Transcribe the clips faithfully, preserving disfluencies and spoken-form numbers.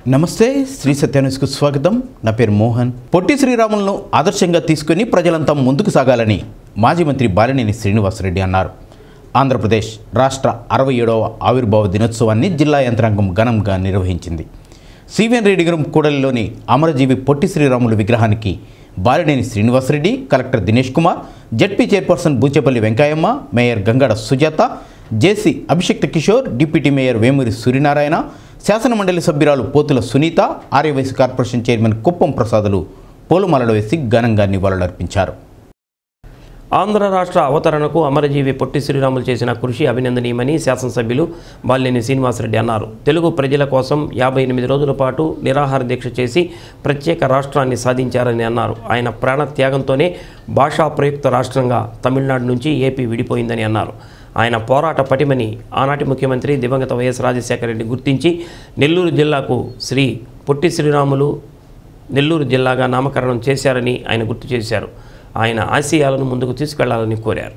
నమస్తే శ్రీ సత్య న్యూస్కు స్వాగతం. నా పేరు మోహన్. పొట్టి శ్రీరాములను ఆదర్శంగా తీసుకుని ప్రజలంతా ముందుకు సాగాలని మాజీ మంత్రి బాలినేని శ్రీనివాసరెడ్డి అన్నారు. ఆంధ్రప్రదేశ్ రాష్ట్ర అరవై ఏడవ ఆవిర్భావ దినోత్సవాన్ని జిల్లా యంత్రాంగం ఘనంగా నిర్వహించింది. సివిఎన్ రెడ్డిగరం కూడలిలోని అమరజీవి పొట్టి శ్రీరాములు విగ్రహానికి Balineni Srinivasa Reddy, collector Dinesh Kumar, ZP chairperson Buchepalli Venkayamma, mayor Gangada Sujatha, JC Abhishikta Kishore, deputy mayor Vemuri Suryanarayana, శాసనమండలి సభ్యురాలు పోతుల సునీత, ఆర్యవైశ్య కార్పొరేషన్ చైర్మన్ కుప్పం ప్రసాదులు పూలమాలలు వేసి ఘనంగా నివాళులర్పించారు. ఆంధ్ర రాష్ట్ర అవతరణకు అమరజీవి పొట్టి శ్రీరాములు చేసిన కృషి అభినందనీయమని శాసనసభ్యులు బాలినేని శ్రీనివాసరెడ్డి అన్నారు. తెలుగు ప్రజల కోసం యాభై ఎనిమిది రోజుల పాటు నిరాహార దీక్ష చేసి ప్రత్యేక రాష్ట్రాన్ని సాధించారని అన్నారు. ఆయన ప్రాణ త్యాగంతోనే భాషా ప్రయుక్త రాష్ట్రంగా తమిళనాడు నుంచి ఏపీ విడిపోయిందని అన్నారు. ఆయన పోరాట పటిమని ఆనాటి ముఖ్యమంత్రి దివంగత వైఎస్ రాజశేఖర రెడ్డి గుర్తించి నెల్లూరు జిల్లాకు శ్రీ పొట్టి శ్రీరాములు నెల్లూరు జిల్లాగా నామకరణం చేశారని ఆయన గుర్తు చేశారు. ఆయన ఆశయాలను ముందుకు తీసుకెళ్లాలని కోరారు.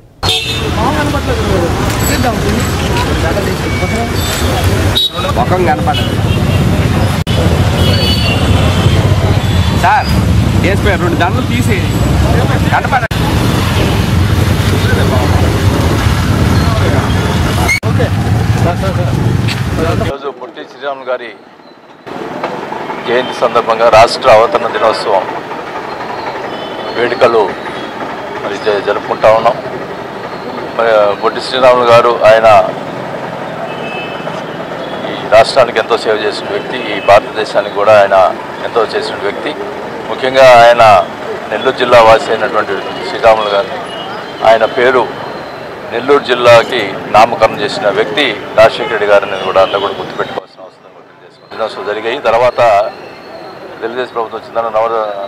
ఈరోజు పొట్టి శ్రీరాములు గారి జయంతి సందర్భంగా రాష్ట్ర అవతరణ దినోత్సవం వేడుకలు మరి జరుపుకుంటా ఉన్నాం. మరి పొట్టి శ్రీరాములు గారు ఆయన ఈ రాష్ట్రానికి ఎంతో సేవ చేసిన వ్యక్తి, ఈ భారతదేశానికి కూడా ఆయన ఎంతో చేసిన వ్యక్తి. ముఖ్యంగా ఆయన నెల్లూరు జిల్లా వాసి అయినటువంటి శ్రీరాములు గారిని ఆయన పేరు నెల్లూరు జిల్లాకి నామకరణం చేసిన వ్యక్తి రాజశేఖర రెడ్డి గారిని కూడా అంతా కూడా గుర్తుపెట్టుకోవాల్సిన అవసరం గుర్తు దినోత్సవం జరిగాయి. తర్వాత తెలుగుదేశం ప్రభుత్వం వచ్చిందని నవ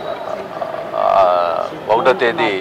ఒకటో తేదీ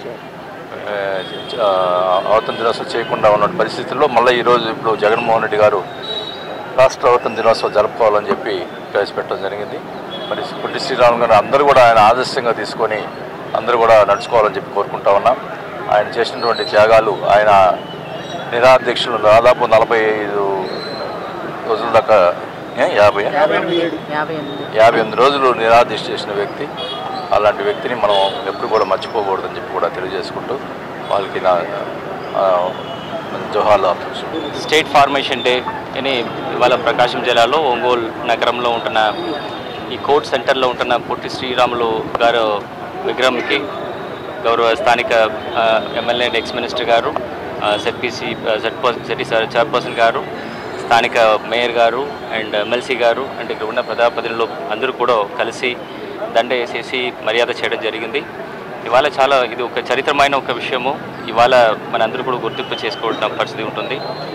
అవతరణ దినోత్సవం చేయకుండా ఉన్న పరిస్థితుల్లో మళ్ళీ ఈరోజు ఇప్పుడు జగన్మోహన్ రెడ్డి గారు రాష్ట్ర అవతరణ దినోత్సవం జరుపుకోవాలని చెప్పి ప్రవేశపెట్టడం జరిగింది. మరి పొట్టి శ్రీరాములు గారు అందరూ కూడా ఆయన ఆదర్శంగా తీసుకొని అందరూ కూడా నడుచుకోవాలని చెప్పి కోరుకుంటా ఉన్నాం. ఆయన చేసినటువంటి త్యాగాలు, ఆయన నిరాధ్యక్షులు దాదాపు నలభై ఐదు రోజుల దాకా యాభై యాభై ఎనిమిది రోజులు నిరాధ్యక్ష చేసిన వ్యక్తి. అలాంటి వ్యక్తిని మనం ఎప్పుడు కూడా మర్చిపోకూడదని చెప్పి కూడా తెలియజేసుకుంటూ వాళ్ళకి నా జోహార్లు అర్పించారు. స్టేట్ ఫార్మేషన్ డే అని ఇవాళ ప్రకాశం జిల్లాలో ఒంగోలు నగరంలో ఉంటున్న ఈ కోర్ట్ సెంటర్లో ఉంటున్న పొట్టి శ్రీరాములు గారు విగ్రహంకి గౌరవ స్థానిక ఎమ్మెల్యే అండ్ ఎక్స్ మినిస్టర్ గారు, జెడ్పీసీ జెడ్పీ చైర్పర్సన్ గారు, స్థానిక మేయర్ గారు అండ్ ఎమ్మెల్సీ గారు అండ్ ఇక్కడ ఉన్న ప్రజాప్రతినిధులు అందరూ కూడా కలిసి దండ వేసేసి మర్యాద చేయడం జరిగింది. ఇవాళ చాలా ఇది ఒక చరిత్రమైన ఒక విషయము. ఇవాళ మనందరూ కూడా గుర్తింపు చేసుకోవడం పరిస్థితి ఉంటుంది.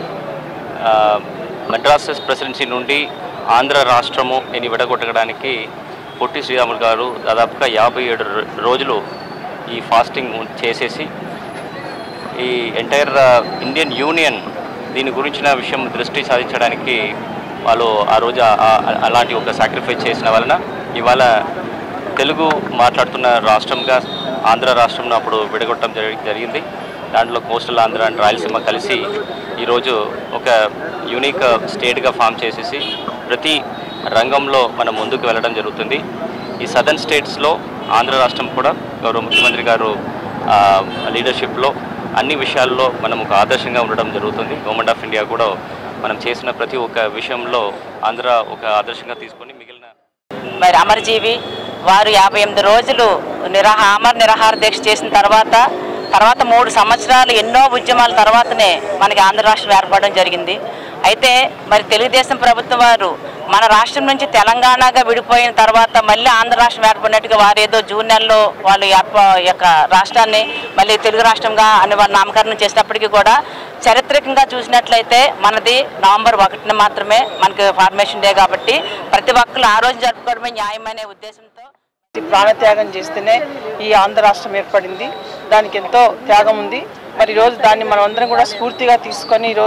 మద్రాస్ ప్రెసిడెన్సీ నుండి ఆంధ్ర రాష్ట్రము అని విడగొట్టడానికి పొట్టి శ్రీరాములు గారు దాదాపుగా యాభై ఏడు రోజులు ఈ ఫాస్టింగ్ చేసేసి ఈ ఎంటైర్ ఇండియన్ యూనియన్ దీని గురించిన విషయం దృష్టి సాధించడానికి వాళ్ళు ఆ రోజు అలాంటి ఒక సాక్రిఫైస్ చేసిన వలన ఇవాళ తెలుగు మాట్లాడుతున్న రాష్ట్రంగా ఆంధ్ర రాష్ట్రం అప్పుడు విడగొట్టడం జరిగింది. దాంట్లో కోస్టల్ ఆంధ్ర అండ్ రాయలసీమ కలిసి ఈరోజు ఒక యూనిక్ స్టేట్గా ఫామ్ చేసేసి ప్రతి రంగంలో మనం ముందుకు వెళ్ళడం జరుగుతుంది. ఈ సదర్న్ స్టేట్స్లో ఆంధ్ర రాష్ట్రం కూడా గౌరవ ముఖ్యమంత్రి గారు లీడర్షిప్లో అన్ని విషయాల్లో మనం ఒక ఆదర్శంగా ఉండడం జరుగుతుంది. గవర్నమెంట్ ఆఫ్ ఇండియా కూడా మనం చేసిన ప్రతి ఒక్క విషయంలో ఆంధ్ర ఒక ఆదర్శంగా తీసుకొని మిగిలిన మరి అమరజీవి వారు యాభై ఎనిమిది రోజులు నిరాహా అమర నిరాహార దీక్ష చేసిన తర్వాత తర్వాత మూడు సంవత్సరాలు ఎన్నో ఉద్యమాల తర్వాతనే మనకి ఆంధ్ర రాష్ట్రం ఏర్పడడం జరిగింది. అయితే మరి తెలుగుదేశం ప్రభుత్వం వారు మన రాష్ట్రం నుంచి తెలంగాణగా విడిపోయిన తర్వాత మళ్ళీ ఆంధ్ర రాష్ట్రం ఏర్పడినట్టుగా వారు ఏదో జూన్ నెలలో వాళ్ళు యొక్క రాష్ట్రాన్ని మళ్ళీ తెలుగు రాష్ట్రంగా అని వారు నామకరణం చేసినప్పటికీ కూడా చారిత్రకంగా చూసినట్లయితే మనది నవంబర్ ఒకటిన మాత్రమే మనకి ఫార్మేషన్ డే కాబట్టి ప్రతి ఒక్కరు ఆ రోజు జరుపుకోవడమే న్యాయమనే ఉద్దేశంతో ప్రాణత్యాగం చేస్తేనే ఈ ఆంధ్ర రాష్ట్రం ఏర్పడింది. దానికి ఎంతో త్యాగం ఉంది. మరి ఈరోజు దాన్ని మనం అందరం కూడా స్ఫూర్తిగా తీసుకొని ఈరోజు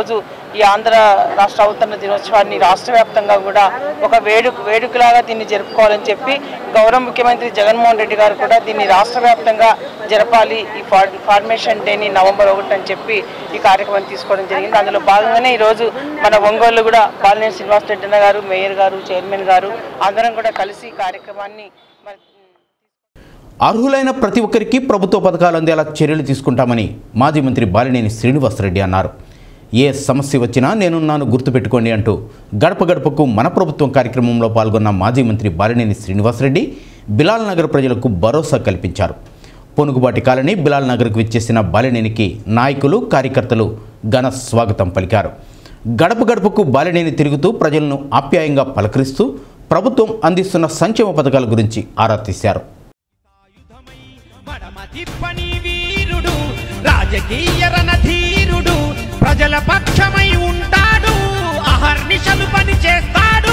ఈ ఆంధ్ర రాష్ట్ర అవతరణ దినోత్సవాన్ని రాష్ట్ర వ్యాప్తంగా కూడా ఒక వేడుక వేడుకలాగా దీన్ని జరుపుకోవాలని చెప్పి గౌరవ ముఖ్యమంత్రి జగన్మోహన్ రెడ్డి గారు కూడా దీన్ని రాష్ట్ర వ్యాప్తంగా జరపాలి ఈ ఫార్మేషన్ డేని నవంబర్ ఒకటి అని చెప్పి ఈ కార్యక్రమం తీసుకోవడం జరిగింది. అందులో భాగంగానే ఈరోజు మన ఒంగోలు కూడా బాలినేని శ్రీనివాస్ రెడ్డి అన్న గారు, మేయర్ గారు, చైర్మన్ గారు అందరం కూడా కలిసి ఈ కార్యక్రమాన్ని మరి అర్హులైన ప్రతి ఒక్కరికి ప్రభుత్వ పథకాలు అందేలా చర్యలు తీసుకుంటామని మాజీ మంత్రి బాలినేని శ్రీనివాసరెడ్డి అన్నారు. ఏ సమస్య వచ్చినా నేనున్నాను గుర్తుపెట్టుకోండి అంటూ గడప గడపకు మన ప్రభుత్వం కార్యక్రమంలో పాల్గొన్న మాజీ మంత్రి బాలినేని శ్రీనివాసరెడ్డి బిలాల్ నగర్ ప్రజలకు భరోసా కల్పించారు. పొనుగుబాటి కాలనీ బిలాల్ నగర్కు విచ్చేసిన బాలినేనికి నాయకులు, కార్యకర్తలు ఘన స్వాగతం పలికారు. గడప గడపకు బాలినేని తిరుగుతూ ప్రజలను ఆప్యాయంగా పలకరిస్తూ ప్రభుత్వం అందిస్తున్న సంక్షేమ పథకాల గురించి ఆరా తీశారు. రాజకీయ రణధీరుడు ప్రజల పక్షమై ఉంటాడు, అహర్నిశలు పని చేస్తాడు.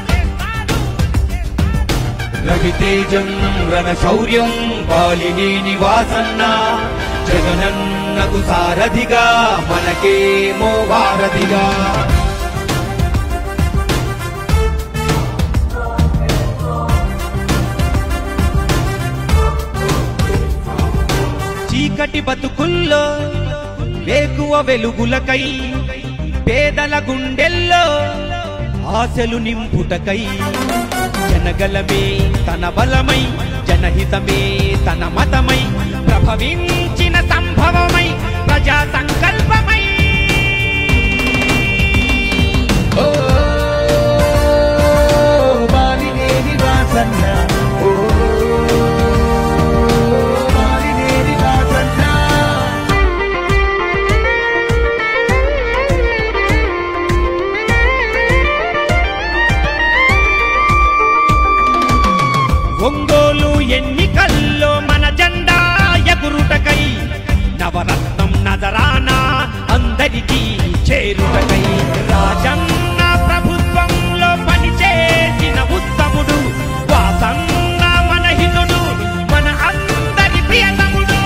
రవితేజం రణశౌర్యం బాలినేని వాసన్న, జగనన్నకు సారథిగా మనకేమో వారధిగా. చీకటి బతుకుల్లో వేకువ వెలుగులకై, పేదల గుండెల్లో ఆశలు నింపుటకై, జనగలమే తన బలమై, జనహితమే తన మతమై, ప్రభవించిన సంభవమై, ప్రజా సంకల్పమై. ఓ బాలినేని వాసన్న, ఓ ఒంగోలు ఎన్నికల్లో మన జెండా ఎగురుటకై, నవరత్నం నజరానా అందరికీ చేరుటకై, రాజన్న ప్రభుత్వంలో పనిచేసిన ఉత్తముడు వాసన్న మన హితుడు, మన అందరి ప్రియతముడు.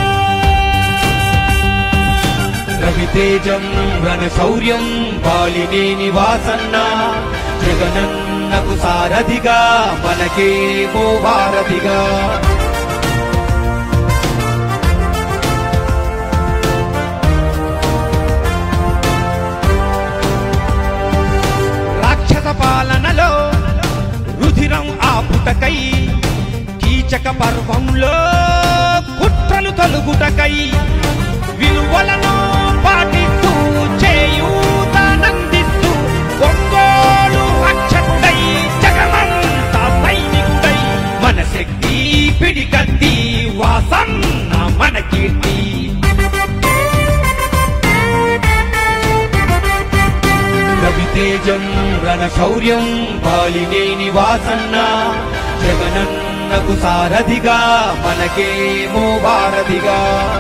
రవితేజం రణశౌర్యం బాలినేని వాసన్న, జగనన్నకు సారథిగా మనకేమో వారధిగా. రాక్షస పాలనలో రుధిరం ఆపుటకై, కీచక పర్వంలో కుట్రలు తొలుగుటకై, విలువలను పాటిస్తూ చేయూతనందిస్తూ ఒంగోలు రక్షకుడై, జగమంతా సైనికుడై, మన శక్తి పిడికత్తి వాసన్న మన కీర్తి. రవితేజం రణశౌర్యం బాలినేని వాసన్న, జగనన్నకు సారథిగా మనకేమో వారధిగా.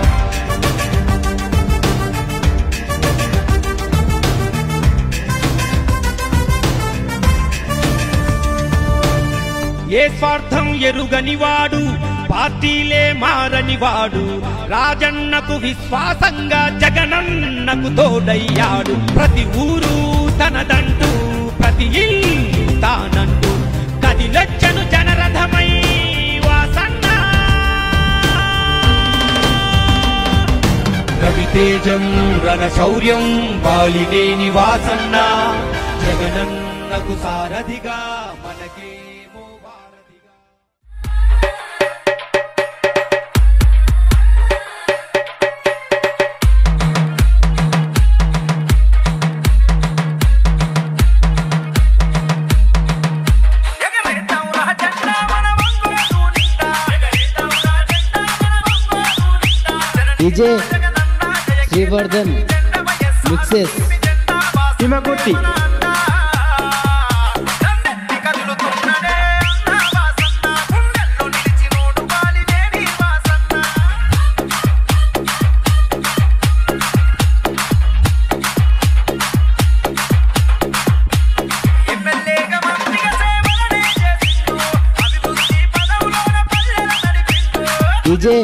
ఏ స్వార్థం ఎరుగనివాడు, పార్టీలే మారనివాడు, రాజన్నకు విశ్వాసంగా జగనన్నకు తోడయ్యాడు. ప్రతి ఊరు తనదంటూ, ప్రతి ఇల్లు తానంటూ, కదిలొచ్చను జనరథమై వాసన్న. రవితేజం రణశౌర్యం బాలినేని వాసన్న, జగనన్నకు సారథిగా మనకేమో వారధిగా. DJ Srivardhan mixes Himakoti DJ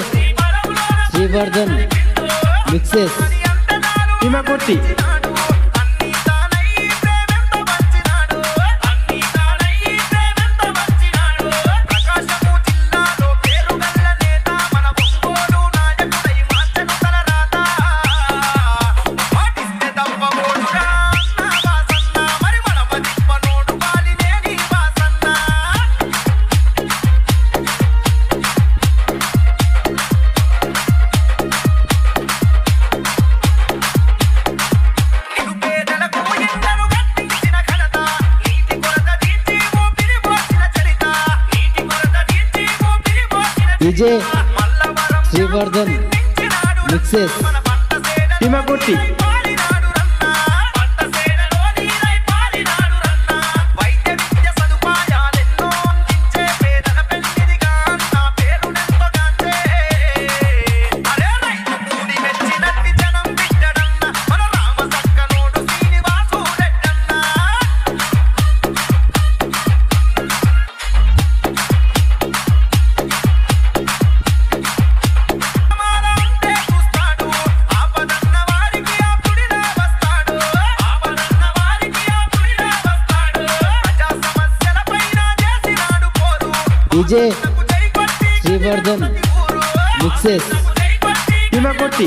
Srivardhan mixes Himakoti Vijay Srivardhan mixes Thimakurthi Vijay Srivardhan mixes Thimakurthi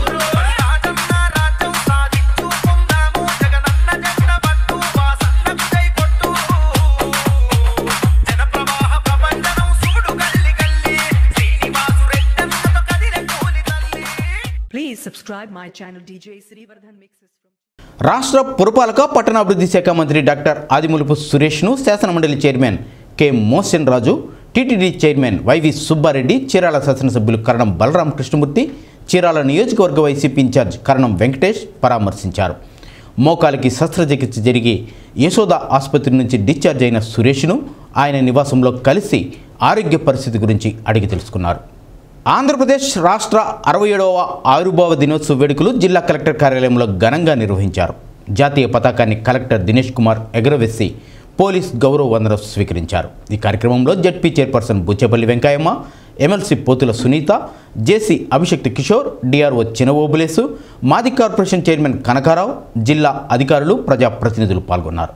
Please subscribe my channel D J Srivardhan Mixes from రాష్ట్ర పురపాలక పట్టణాభివృద్ధి శాఖ మంత్రి డాక్టర్ ఆదిమూలపు సురేష్ను శాసనమండలి chairman K Mohan Raju, TTD chairman YV Subbareddy, Chirala శాసనసభ్యులు కరణం బలరాం కృష్ణమూర్తి, చీరాల నియోజకవర్గ వైసీపీ ఇన్ఛార్జ్ కరణం వెంకటేష్ పరామర్శించారు. మోకాలికి శస్త్రచికిత్స జరిగి యశోద ఆసుపత్రి నుంచి డిశ్చార్జ్ అయిన సురేష్ను ఆయన నివాసంలో కలిసి ఆరోగ్య పరిస్థితి గురించి అడిగి తెలుసుకున్నారు. ఆంధ్రప్రదేశ్ రాష్ట్ర అరవై ఏడవ ఆవిర్భావ దినోత్సవ వేడుకలు జిల్లా కలెక్టర్ కార్యాలయంలో ఘనంగా నిర్వహించారు. జాతీయ పతాకాన్ని కలెక్టర్ దినేష్ కుమార్ ఎగరవేసి పోలీస్ గౌరవ వందనం స్వీకరించారు. ఈ కార్యక్రమంలో ZP chairperson Buchepalli Venkayamma, MLC Pothula Sunitha, JC Abhishakti Kishore, DRO China Obulesu, మాది కార్పొరేషన్ చైర్మన్ కనకారావు, జిల్లా అధికారులు, ప్రజాప్రతినిధులు పాల్గొన్నారు.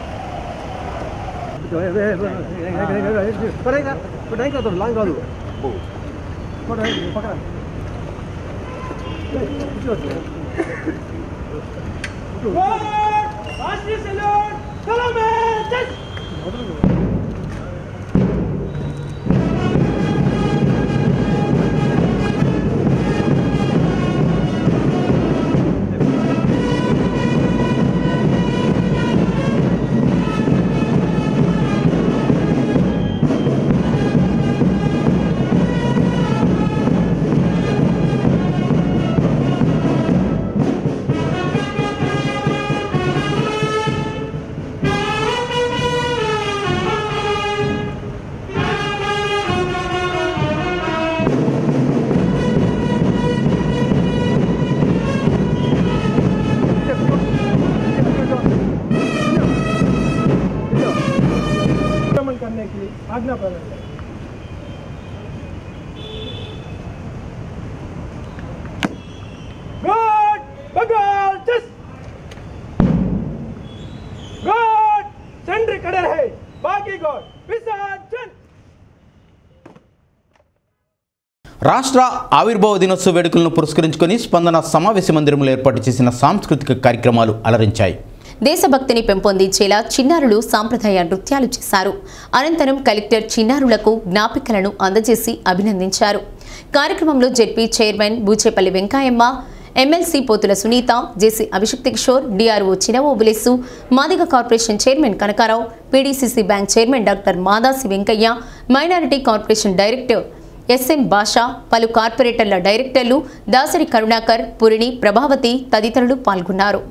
రాష్ట్ర ఆవిర్భావ దినోత్సవ వేడుకలను పురస్కరించుకొని స్పందన సమావేశ మందిరంలో ఏర్పాటు చేసిన సాంస్కృతిక కార్యక్రమాలు అలరించాయి. దేశభక్తిని పెంపొందించేలా చిన్నారులు సాంప్రదాయ నృత్యాలు చేశారు. అనంతరం కలెక్టర్ చిన్నారులకు జ్ఞాపికలను అందజేసి అభినందించారు. కార్యక్రమంలో ZP chairman Buchepalli Venkayamma, MLC Pothula Sunitha, JC Abhishakti Kishore, DRO China Obulesu, Madiga corporation chairman Kanakarao, PDCC bank chairman doctor Madasi Venkaiah, minority corporation director SN Basha, పలు కార్పొరేటర్ల డైరెక్టర్లు దాసరి కరుణాకర్, పురిణి, ప్రభావతి తదితరులు పాల్గొన్నారు.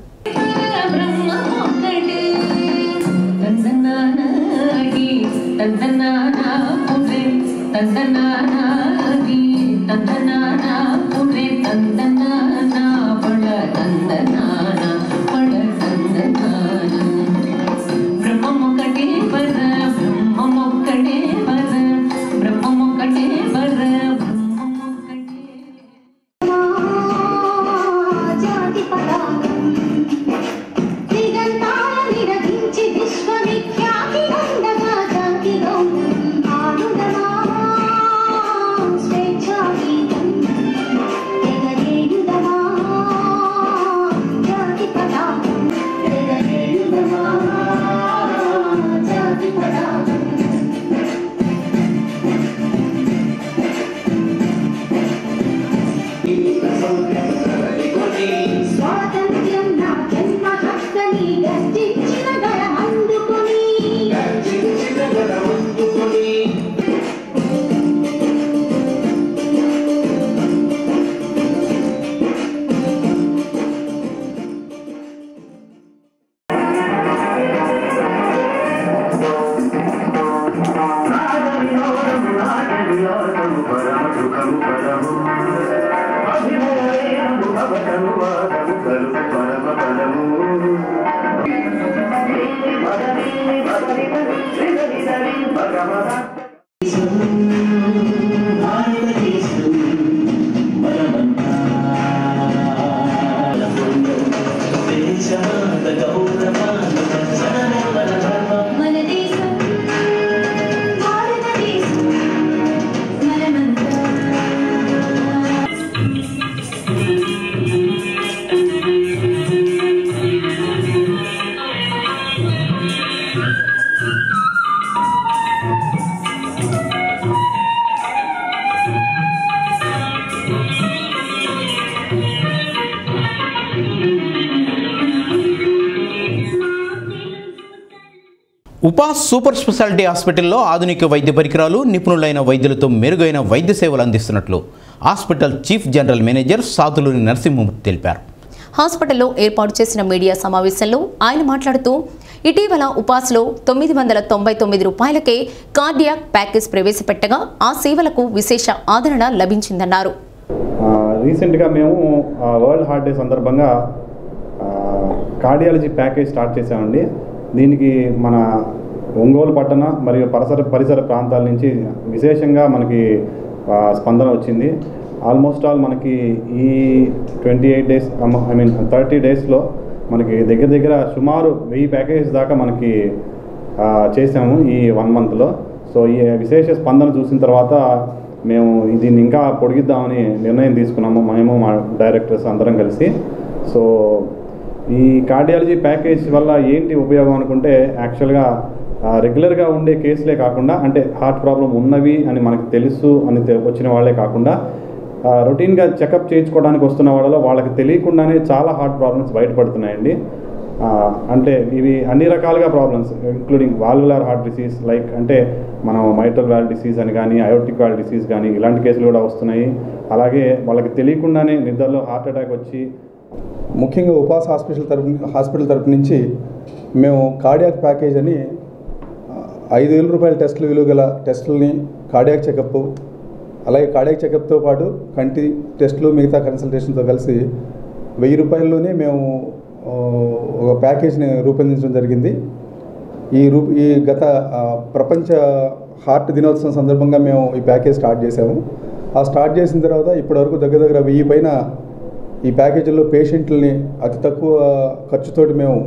స్వేచ్ఛా గీతం ఎగరేయుదమా ఉపాస్ సూపర్ స్పెషాలిటీ హాస్పిటల్లో ఆధునిక వైద్య పరికరాలు, నిపుణులైన వైద్యులతో మెరుగైన వైద్య సేవలు అందిస్తున్నట్లు hospital chief general manager Sathuluri Narasimhamurthy తెలిపారు. హాస్పిటల్లో ఏర్పాటు చేసిన మీడియా సమావేశంలో ఆయన మాట్లాడుతూ ఇటీవల ఉపాస్లో తొమ్మిది వందల తొంభై తొమ్మిది రూపాయలకే కార్డియాక్ ప్యాకేజ్ ప్రవేశపెట్టగా ఆ సేవలకు విశేష ఆదరణ లభించిందన్నారు. రీసెంట్గా మేము వరల్డ్ హార్ట్ డే సందర్భంగా కార్డియాలజీ ప్యాకేజ్ స్టార్ట్ చేసామండి. దీనికి మన ఒంగోలు పట్టణ మరియు పరిసర పరిసర ప్రాంతాల నుంచి విశేషంగా మనకి స్పందన వచ్చింది. ఆల్మోస్ట్ ఆల్ మనకి ఈ twenty eight days I mean thirty డేస్లో మనకి దగ్గర దగ్గర సుమారు వెయ్యి ప్యాకేజెస్ దాకా మనకి చేసాము ఈ వన్ మంత్లో. సో ఈ విశేష స్పందన చూసిన తర్వాత మేము దీన్ని ఇంకా పొడిగిద్దామని నిర్ణయం తీసుకున్నాము, మేము మా డైరెక్టర్స్ అందరం కలిసి. సో ఈ కార్డియాలజీ ప్యాకేజ్ వల్ల ఏంటి ఉపయోగం అనుకుంటే, యాక్చువల్గా రెగ్యులర్గా ఉండే కేసులే కాకుండా, అంటే హార్ట్ ప్రాబ్లం ఉన్నవి అని మనకు తెలుసు అని వచ్చిన వాళ్ళే కాకుండా రొటీన్గా చెకప్ చేయించుకోవడానికి వస్తున్న వాళ్ళలో వాళ్ళకి తెలియకుండానే చాలా హార్ట్ ప్రాబ్లమ్స్ బయటపడుతున్నాయండి. అంటే ఇవి అన్ని రకాలుగా problems including valvular heart disease, like అంటే మనం మైట్రల్ వాల్వ్ డిసీజ్ అని కానీ అయోటిక్ వాల్వ్ డిసీజ్ కానీ ఇలాంటి కేసులు కూడా వస్తున్నాయి. అలాగే వాళ్ళకి తెలియకుండానే నిద్రలో హార్ట్ అటాక్ వచ్చి, ముఖ్యంగా ఉపాస్ హాస్పిటల్ తరపు హాస్పిటల్ తరపు నుంచి మేము కార్డియాక్ ప్యాకేజ్ అని ఐదు వేల రూపాయల టెస్టులు విలువ గల టెస్టులని, కార్డియాక్ చెకప్, అలాగే కార్డియాక్ చెకప్తో పాటు కంటి టెస్టులు, మిగతా కన్సల్టేషన్తో కలిసి వెయ్యి రూపాయల్లోనే మేము ఒక ప్యాకేజ్ని రూపొందించడం జరిగింది. ఈ రూ ఈ గత ప్రపంచ హార్ట్ దినోత్సవం సందర్భంగా మేము ఈ ప్యాకేజ్ స్టార్ట్ చేసాము. ఆ స్టార్ట్ చేసిన తర్వాత ఇప్పటివరకు దగ్గర దగ్గర వెయ్యి పైన ఈ ప్యాకేజీల్లో పేషెంట్లని అతి తక్కువ ఖర్చుతోటి మేము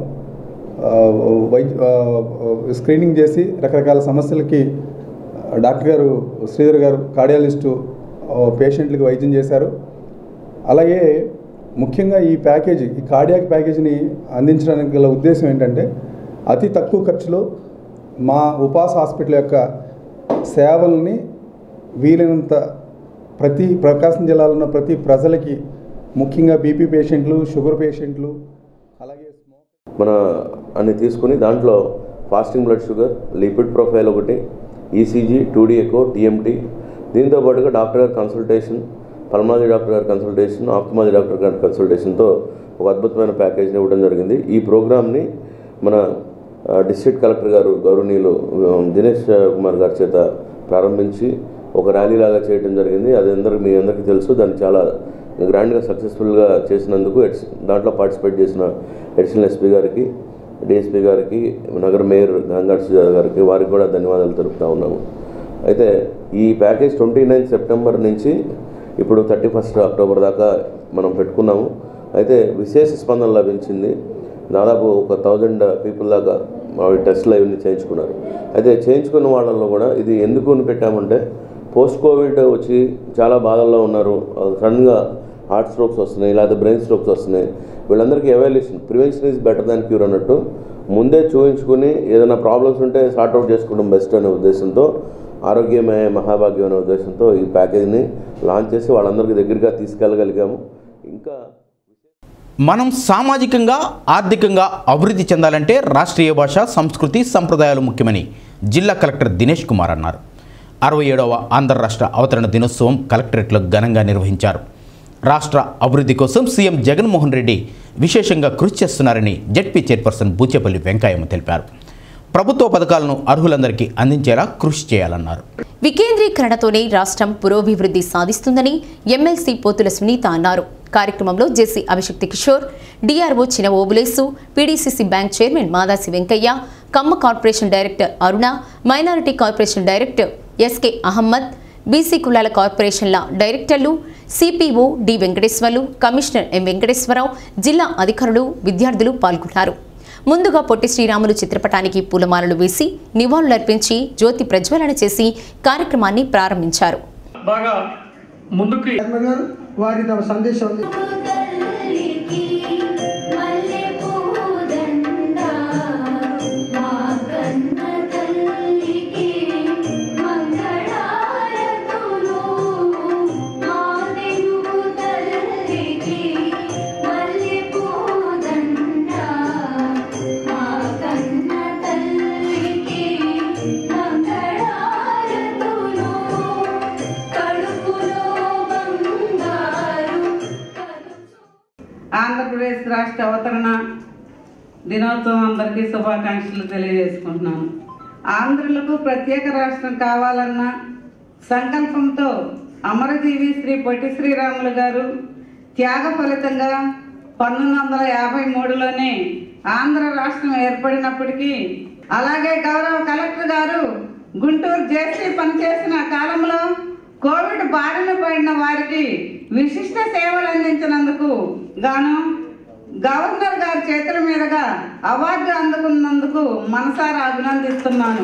వైద్య స్క్రీనింగ్ చేసి రకరకాల సమస్యలకి డాక్టర్ గారు శ్రీధర్ గారు కార్డియాలజిస్టు పేషెంట్లకి వైద్యం చేశారు. అలాగే ముఖ్యంగా ఈ ప్యాకేజీ ఈ కార్డియాక్ ప్యాకేజీని అందించడానికి గల ఉద్దేశం ఏంటంటే, అతి తక్కువ ఖర్చులో మా ఉపాస్ హాస్పిటల్ యొక్క సేవల్ని వీలైనంత ప్రతి ప్రకాశం జిల్లాలో ఉన్న ప్రతి ప్రజలకి, ముఖ్యంగా బీపీ పేషెంట్లు, షుగర్ పేషెంట్లు, అలాగే మన అన్ని తీసుకుని దాంట్లో fasting blood sugar, lipid profile ఒకటి, ఈసీజీ, టూడీ ఎకో, టీఎంటీ, దీంతో పాటుగా డాక్టర్ గారి కన్సల్టేషన్, పల్మనాలజీ డాక్టర్ గారి కన్సల్టేషన్, ఆప్థమాలజీ డాక్టర్ గారి కన్సల్టేషన్తో ఒక అద్భుతమైన ప్యాకేజ్ని ఇవ్వడం జరిగింది. ఈ ప్రోగ్రామ్ని మన డిస్ట్రిక్ట్ కలెక్టర్ గారు గౌరవనీయులు దినేష్ కుమార్ గారి చేత ప్రారంభించి ఒక ర్యాలీలాగా చేయడం జరిగింది. అది అందరికి మీ అందరికీ తెలుసు. దాన్ని చాలా గ్రాండ్గా సక్సెస్ఫుల్గా చేసినందుకు దాంట్లో పార్టిసిపేట్ చేసిన అడిషనల్ ఎస్పీ గారికి, డిఎస్పీ గారికి, నగర మేయర్ గంగాడ్ సుజాత గారికి, వారికి కూడా ధన్యవాదాలు తెలుపుతూ ఉన్నాము. అయితే ఈ ప్యాకేజ్ ట్వంటీ నైన్త్ సెప్టెంబర్ నుంచి ఇప్పుడు థర్టీ ఫస్ట్ అక్టోబర్ దాకా మనం పెట్టుకున్నాము. అయితే విశేష స్పందన లభించింది. దాదాపు ఒక థౌజండ్ పీపుల్ దాకా మా టెస్ట్లు అవన్నీ చేయించుకున్నారు. అయితే చేయించుకున్న వాళ్ళల్లో కూడా ఇది ఎందుకు పెట్టామంటే, పోస్ట్ కోవిడ్ వచ్చి చాలా బాధల్లో ఉన్నారు, సడన్గా హార్ట్ స్ట్రోక్స్ వస్తున్నాయి, లేకపోతే బ్రెయిన్ స్ట్రోక్స్ వస్తున్నాయి. వీళ్ళందరికీ evaluation, prevention is better than cure అన్నట్టు ముందే చూపించుకుని ఏదైనా ప్రాబ్లమ్స్ ఉంటే సార్ట్అవుట్ చేసుకోవడం బెస్ట్ అనే ఉద్దేశంతో, ఆరోగ్యమే మహాభాగ్యం అనే ఉద్దేశంతో ఈ ప్యాకేజ్ని లాంచ్ చేసి వాళ్ళందరికీ దగ్గరగా తీసుకెళ్ళగలిగాము. ఇంకా మనం సామాజికంగా, ఆర్థికంగా అభివృద్ధి చెందాలంటే రాష్ట్రీయ భాష, సంస్కృతి, సంప్రదాయాలు ముఖ్యమని జిల్లా కలెక్టర్ దినేష్ కుమార్ అన్నారు. అరవై ఏడవ ఆంధ్ర రాష్ట్ర అవతరణ దినోత్సవం కలెక్టరేట్లో ఘనంగా నిర్వహించారు. రాష్ట్ర అభివృద్ధి కోసం సీఎం జగన్మోహన్ రెడ్డి విశేషంగా కృషి చేస్తున్నారని జెడ్పీ చైర్పర్సన్ బూచేపల్లి వెంకయ్యమ్మ తెలిపారు. ప్రభుత్వ పథకాలను అర్హులందరికీ అందించేలా కృషి చేయాలన్నారు. వికేంద్రీకరణతోనే రాష్ట్రం పురోభివృద్ధి సాధిస్తుందని ఎమ్మెల్సీ పోతుల సునీత అన్నారు. కార్యక్రమంలో జేసీ Abhishakti Kishore, DRO China Obulesu, PDCC bank chairman Madasi Venkaiah, Kamma corporation director Aruna, minority corporation director SK Ahmed, BC కులాల కార్పొరేషన్ల డైరెక్టర్లు, CPO D Venkateswarlu, commissioner M Venkateswararao, జిల్లా అధికారులు, విద్యార్థులు పాల్గొన్నారు. ముందుగా పొట్టి శ్రీరాములు చిత్రపటానికి పూలమాలలు వేసి నివాళులర్పించి జ్యోతి ప్రజ్వలన చేసి కార్యక్రమాన్ని ప్రారంభించారు. బాగా ముందుకు వారి తమ సందేశం ఆంధ్రప్రదేశ్ రాష్ట్ర అవతరణ దినోత్సవం అందరికీ శుభాకాంక్షలు తెలియజేసుకుంటున్నాను. ఆంధ్రులకు ప్రత్యేక రాష్ట్రం కావాలన్న సంకల్పంతో అమరజీవి శ్రీ పొట్టి శ్రీరాములు గారు త్యాగ ఫలితంగా పంతొమ్మిది వందల యాభై మూడులోనే ఆంధ్ర రాష్ట్రం ఏర్పడినప్పటికీ, అలాగే గౌరవ కలెక్టర్ గారు గుంటూరు జేసీ పనిచేసిన కాలంలో కోవిడ్ బారిన పడిన వారికి విశిష్ట సేవలు అందించినందుకు గాను గవర్నర్ గారి చేతుల మీదుగా అవార్డు అందుకున్నందుకు మనసారా అభినందిస్తున్నాను.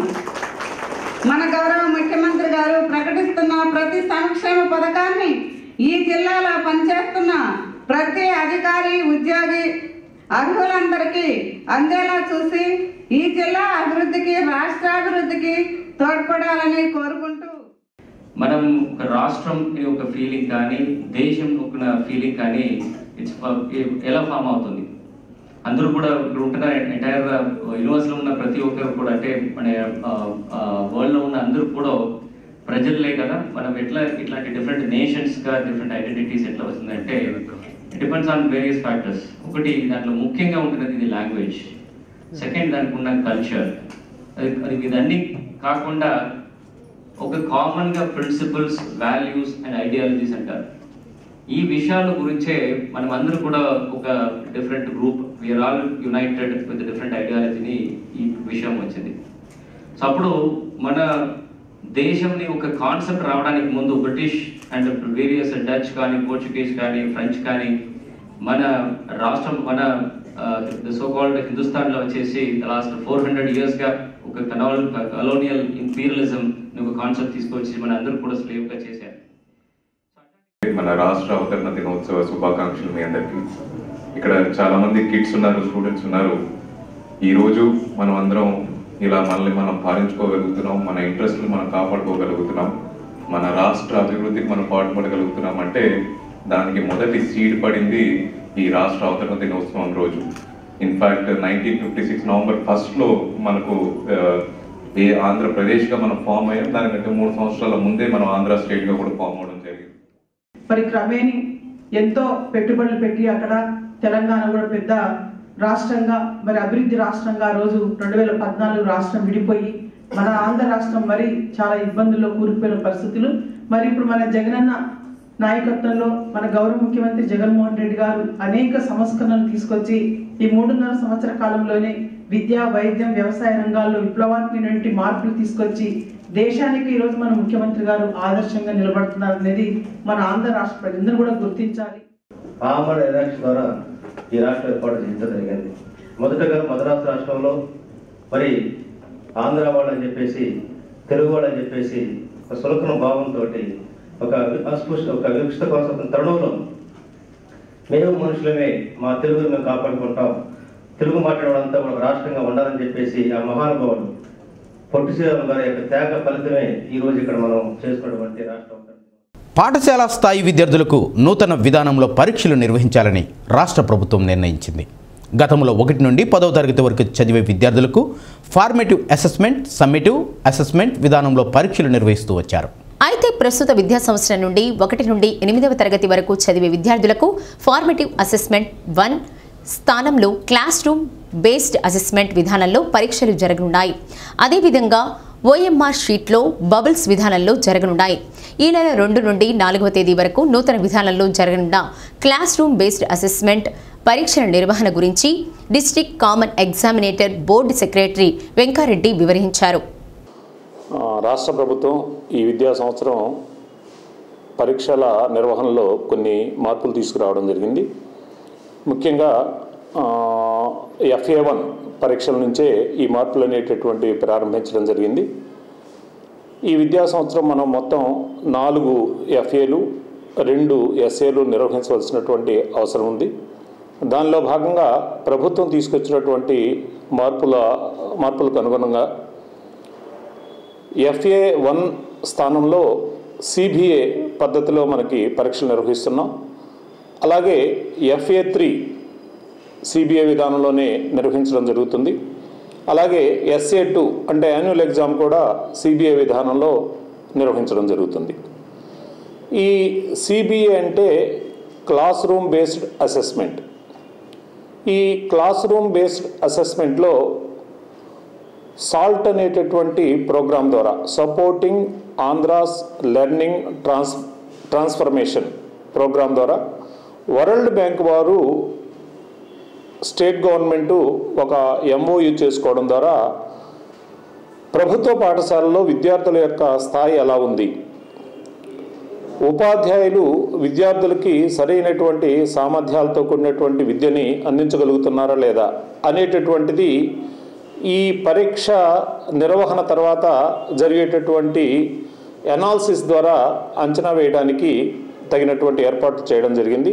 మన గౌరవ ముఖ్యమంత్రి గారు ప్రకటిస్తున్న ప్రతి సంక్షేమ పథకాన్ని ఈ జిల్లాలో పనిచేస్తున్న ప్రతి అధికారి, ఉద్యోగి, అర్హులందరికీ అందేలా చూసి ఈ జిల్లా అభివృద్ధికి, రాష్ట్రాభివృద్ధికి తోడ్పడాలని కోరుకుంటూ, మనం ఒక రాష్ట్రం ఒక ఫీలింగ్ కానీ, దేశం ఒక ఫీలింగ్ కానీ ఇట్స్ ఎలా ఫామ్ అవుతుంది. అందరూ కూడా ఇక్కడ ఉంటున్న ఎంటైర్ యూనివర్స్లో ఉన్న ప్రతి ఒక్కరు కూడా, అంటే మన వరల్డ్లో ఉన్న అందరూ కూడా ప్రజలే కదా. మనం ఎట్లా ఇట్లాంటి డిఫరెంట్ నేషన్స్గా డిఫరెంట్ ఐడెంటిటీస్ ఎట్లా వస్తుందంటే it depends on various factors. ఒకటి దాంట్లో ముఖ్యంగా ఉంటున్నది ఇది లాంగ్వేజ్, సెకండ్ దానికి ఉన్న కల్చర్. అది అది ఇదన్నీ కాకుండా ఒక కామన్గా ప్రిన్సిపల్స్, వాల్యూస్ అండ్ ఐడియాలజీస్ అంటారు. ఈ విషయాల గురించే మనం అందరూ కూడా ఒక different group, we are all united with different ఐడియాలజీని ఈ విషయం వచ్చింది. సో అప్పుడు మన దేశంని ఒక కాన్సెప్ట్ రావడానికి ముందు బ్రిటిష్ అండ్ వేరియస్ డచ్ కానీ, పోర్చుగీస్ కానీ, ఫ్రెంచ్ కానీ మన రాష్ట్రం, మన సో కాల్డ్ హిందుస్థాన్లో వచ్చేసి లాస్ట్ ఫోర్ హండ్రెడ్ ఇయర్స్గా ఒక కనాల్ కలోనియల్ ఇంపీరియలిజం ఒక కాన్సెప్ట్ తీసుకొచ్చి మన అందరూ కూడా స్లేవ్గా చేశారు. మన రాష్ట్ర అవతరణ దినోత్సవ శుభాకాంక్షలు మీ అందరికీ. ఇక్కడ చాలా మంది కిడ్స్ ఉన్నారు, స్టూడెంట్స్ ఉన్నారు. ఈరోజు మనం అందరం ఇలా మనల్ని మనం పాలించుకోగలుగుతున్నాం, మన ఇంట్రెస్ట్లు మనం కాపాడుకోగలుగుతున్నాం, మన రాష్ట్ర అభివృద్ధికి మనం పాటుపడగలుగుతున్నాం అంటే దానికి మొదటి సీడ్ పడింది ఈ రాష్ట్ర అవతరణ దినోత్సవం రోజు. In fact nineteen fifty six November ఫస్ట్లో మనకు ఏ ఆంధ్రప్రదేశ్గా మనం ఫామ్ అయ్యాం, దానికంటే మూడు సంవత్సరాల ముందే మనం ఆంధ్ర స్టేట్గా కూడా ఫామ్ అవడం జరిగింది. మరి క్రమేణి ఎంతో పెట్టుబడులు పెట్టి అక్కడ తెలంగాణ కూడా పెద్ద రాష్ట్రంగా, మరి అభివృద్ధి రాష్ట్రంగా రోజు రెండు వేల పద్నాలుగు రాష్ట్రం విడిపోయి మన ఆంధ్ర రాష్ట్రం మరి చాలా ఇబ్బందుల్లో కూరుకుపోయిన పరిస్థితులు. మరి ఇప్పుడు మన జగనన్న నాయకత్వంలో మన గౌరవ ముఖ్యమంత్రి జగన్మోహన్ రెడ్డి గారు అనేక సంస్కరణలు తీసుకొచ్చి ఈ మూడున్నర సంవత్సర కాలంలోనే విద్య, వైద్యం, వ్యవసాయ రంగాల్లో విప్లవాత్మకమైన మార్పులు తీసుకొచ్చి దేశానికి ఈరోజు మన ముఖ్యమంత్రి గారు ఆదర్శంగా నిలబడుతున్నారు అనేది మన ఆంధ్ర రాష్ట్ర ప్రజలందరూ కూడా గుర్తించాలి. ఆమరణ ఎలక్షన్ ద్వారా ఈ రాష్ట్రం ఏర్పాటు చేయడం జరిగింది. మొదటగా మద్రాసు రాష్ట్రంలో మరి ఆంధ్ర వాళ్ళని చెప్పేసి, తెలుగు వాళ్ళని చెప్పేసి ఒక సులకన భావంతో ఒక అస్పృశ్య ఒక వివక్షత కోసం తరుణంలో మేము మనుషులమే, మా తెలుగుని మేము కాపాడుకుంటాం, తెలుగు మాట్లాడడంతా ఒక రాష్ట్రంగా ఉండాలని చెప్పేసి ఆ మహానుభావుడు పొట్టి శ్రీరాములు గారి యొక్క త్యాగ ఫలితమే ఈ రోజు ఇక్కడ మనం చేసుకున్నటువంటి రాష్ట్రం. పాఠశాల స్థాయి విద్యార్థులకు నూతన విధానంలో పరీక్షలు నిర్వహించాలని రాష్ట్ర ప్రభుత్వం నిర్ణయించింది. గతంలో ఒకటి నుండి పదవ తరగతి వరకు చదివే విద్యార్థులకు ఫార్మేటివ్ అసెస్మెంట్, సమ్మేటివ్ అసెస్మెంట్ విధానంలో పరీక్షలు నిర్వహిస్తూ వచ్చారు. అయితే ప్రస్తుత విద్యా సంవత్సరం నుండి ఒకటి నుండి ఎనిమిదవ తరగతి వరకు చదివే విద్యార్థులకు ఫార్మేటివ్ అసెస్మెంట్ వన్ స్థానంలో క్లాస్ రూమ్ బేస్డ్ అసెస్మెంట్ విధానంలో పరీక్షలు జరగనున్నాయి. అదేవిధంగా ఓఎంఆర్ షీట్లో బబుల్స్ విధానంలో జరగనున్నాయి. ఈ నెల రెండు నుండి నాలుగవ తేదీ వరకు నూతన విధానంలో జరగనున్న క్లాస్ రూమ్ బేస్డ్ అసెస్మెంట్ పరీక్షల నిర్వహణ గురించి district common examinator board secretary Venkareddy వివరించారు. రాష్ట్ర ప్రభుత్వం ఈ విద్యా సంవత్సరం పరీక్షల నిర్వహణలో కొన్ని మార్పులు తీసుకురావడం జరిగింది. ముఖ్యంగా ఎఫ్ఏ వన్ పరీక్షల నుంచే ఈ మార్పులు అనేటటువంటి ప్రారంభించడం జరిగింది. ఈ విద్యా సంవత్సరం మనం మొత్తం నాలుగు ఎఫ్ఏలు రెండు ఎస్ఏలు నిర్వహించవలసినటువంటి అవసరం ఉంది. దానిలో భాగంగా ప్రభుత్వం తీసుకొచ్చినటువంటి మార్పుల మార్పులకు అనుగుణంగా ఎఫ్ఏ వన్ స్థానంలో సిబిఏ పద్ధతిలో మనకి పరీక్షలు నిర్వహిస్తున్నాం. అలాగే ఎఫ్ఏ త్రీ సిబిఏ విధానంలోనే నిర్వహించడం జరుగుతుంది. అలాగే ఎస్ఏ టూ అంటే యాన్యువల్ ఎగ్జామ్ కూడా సిబిఏ విధానంలో నిర్వహించడం జరుగుతుంది. ఈ సిబిఏ అంటే క్లాస్ రూమ్ బేస్డ్ అసెస్మెంట్. ఈ క్లాస్ రూమ్ బేస్డ్ అసెస్మెంట్లో సాల్ట్ అనేటటువంటి ప్రోగ్రాం ద్వారా supporting Andhra's learning trans transformation programme ద్వారా వరల్డ్ బ్యాంక్ వారు స్టేట్ గవర్నమెంటు ఒక ఎంఓయు చేసుకోవడం ద్వారా ప్రభుత్వ పాఠశాలలో విద్యార్థుల యొక్క స్థాయి ఎలా ఉంది, ఉపాధ్యాయులు విద్యార్థులకి సరైనటువంటి సామర్థ్యాలతో కూడినటువంటి విద్యని అందించగలుగుతున్నారా లేదా అనేటటువంటిది ఈ పరీక్ష నిర్వహణ తర్వాత జరిగేటటువంటి ఎనాలిసిస్ ద్వారా అంచనా వేయడానికి తగినటువంటి ఏర్పాట్లు చేయడం జరిగింది.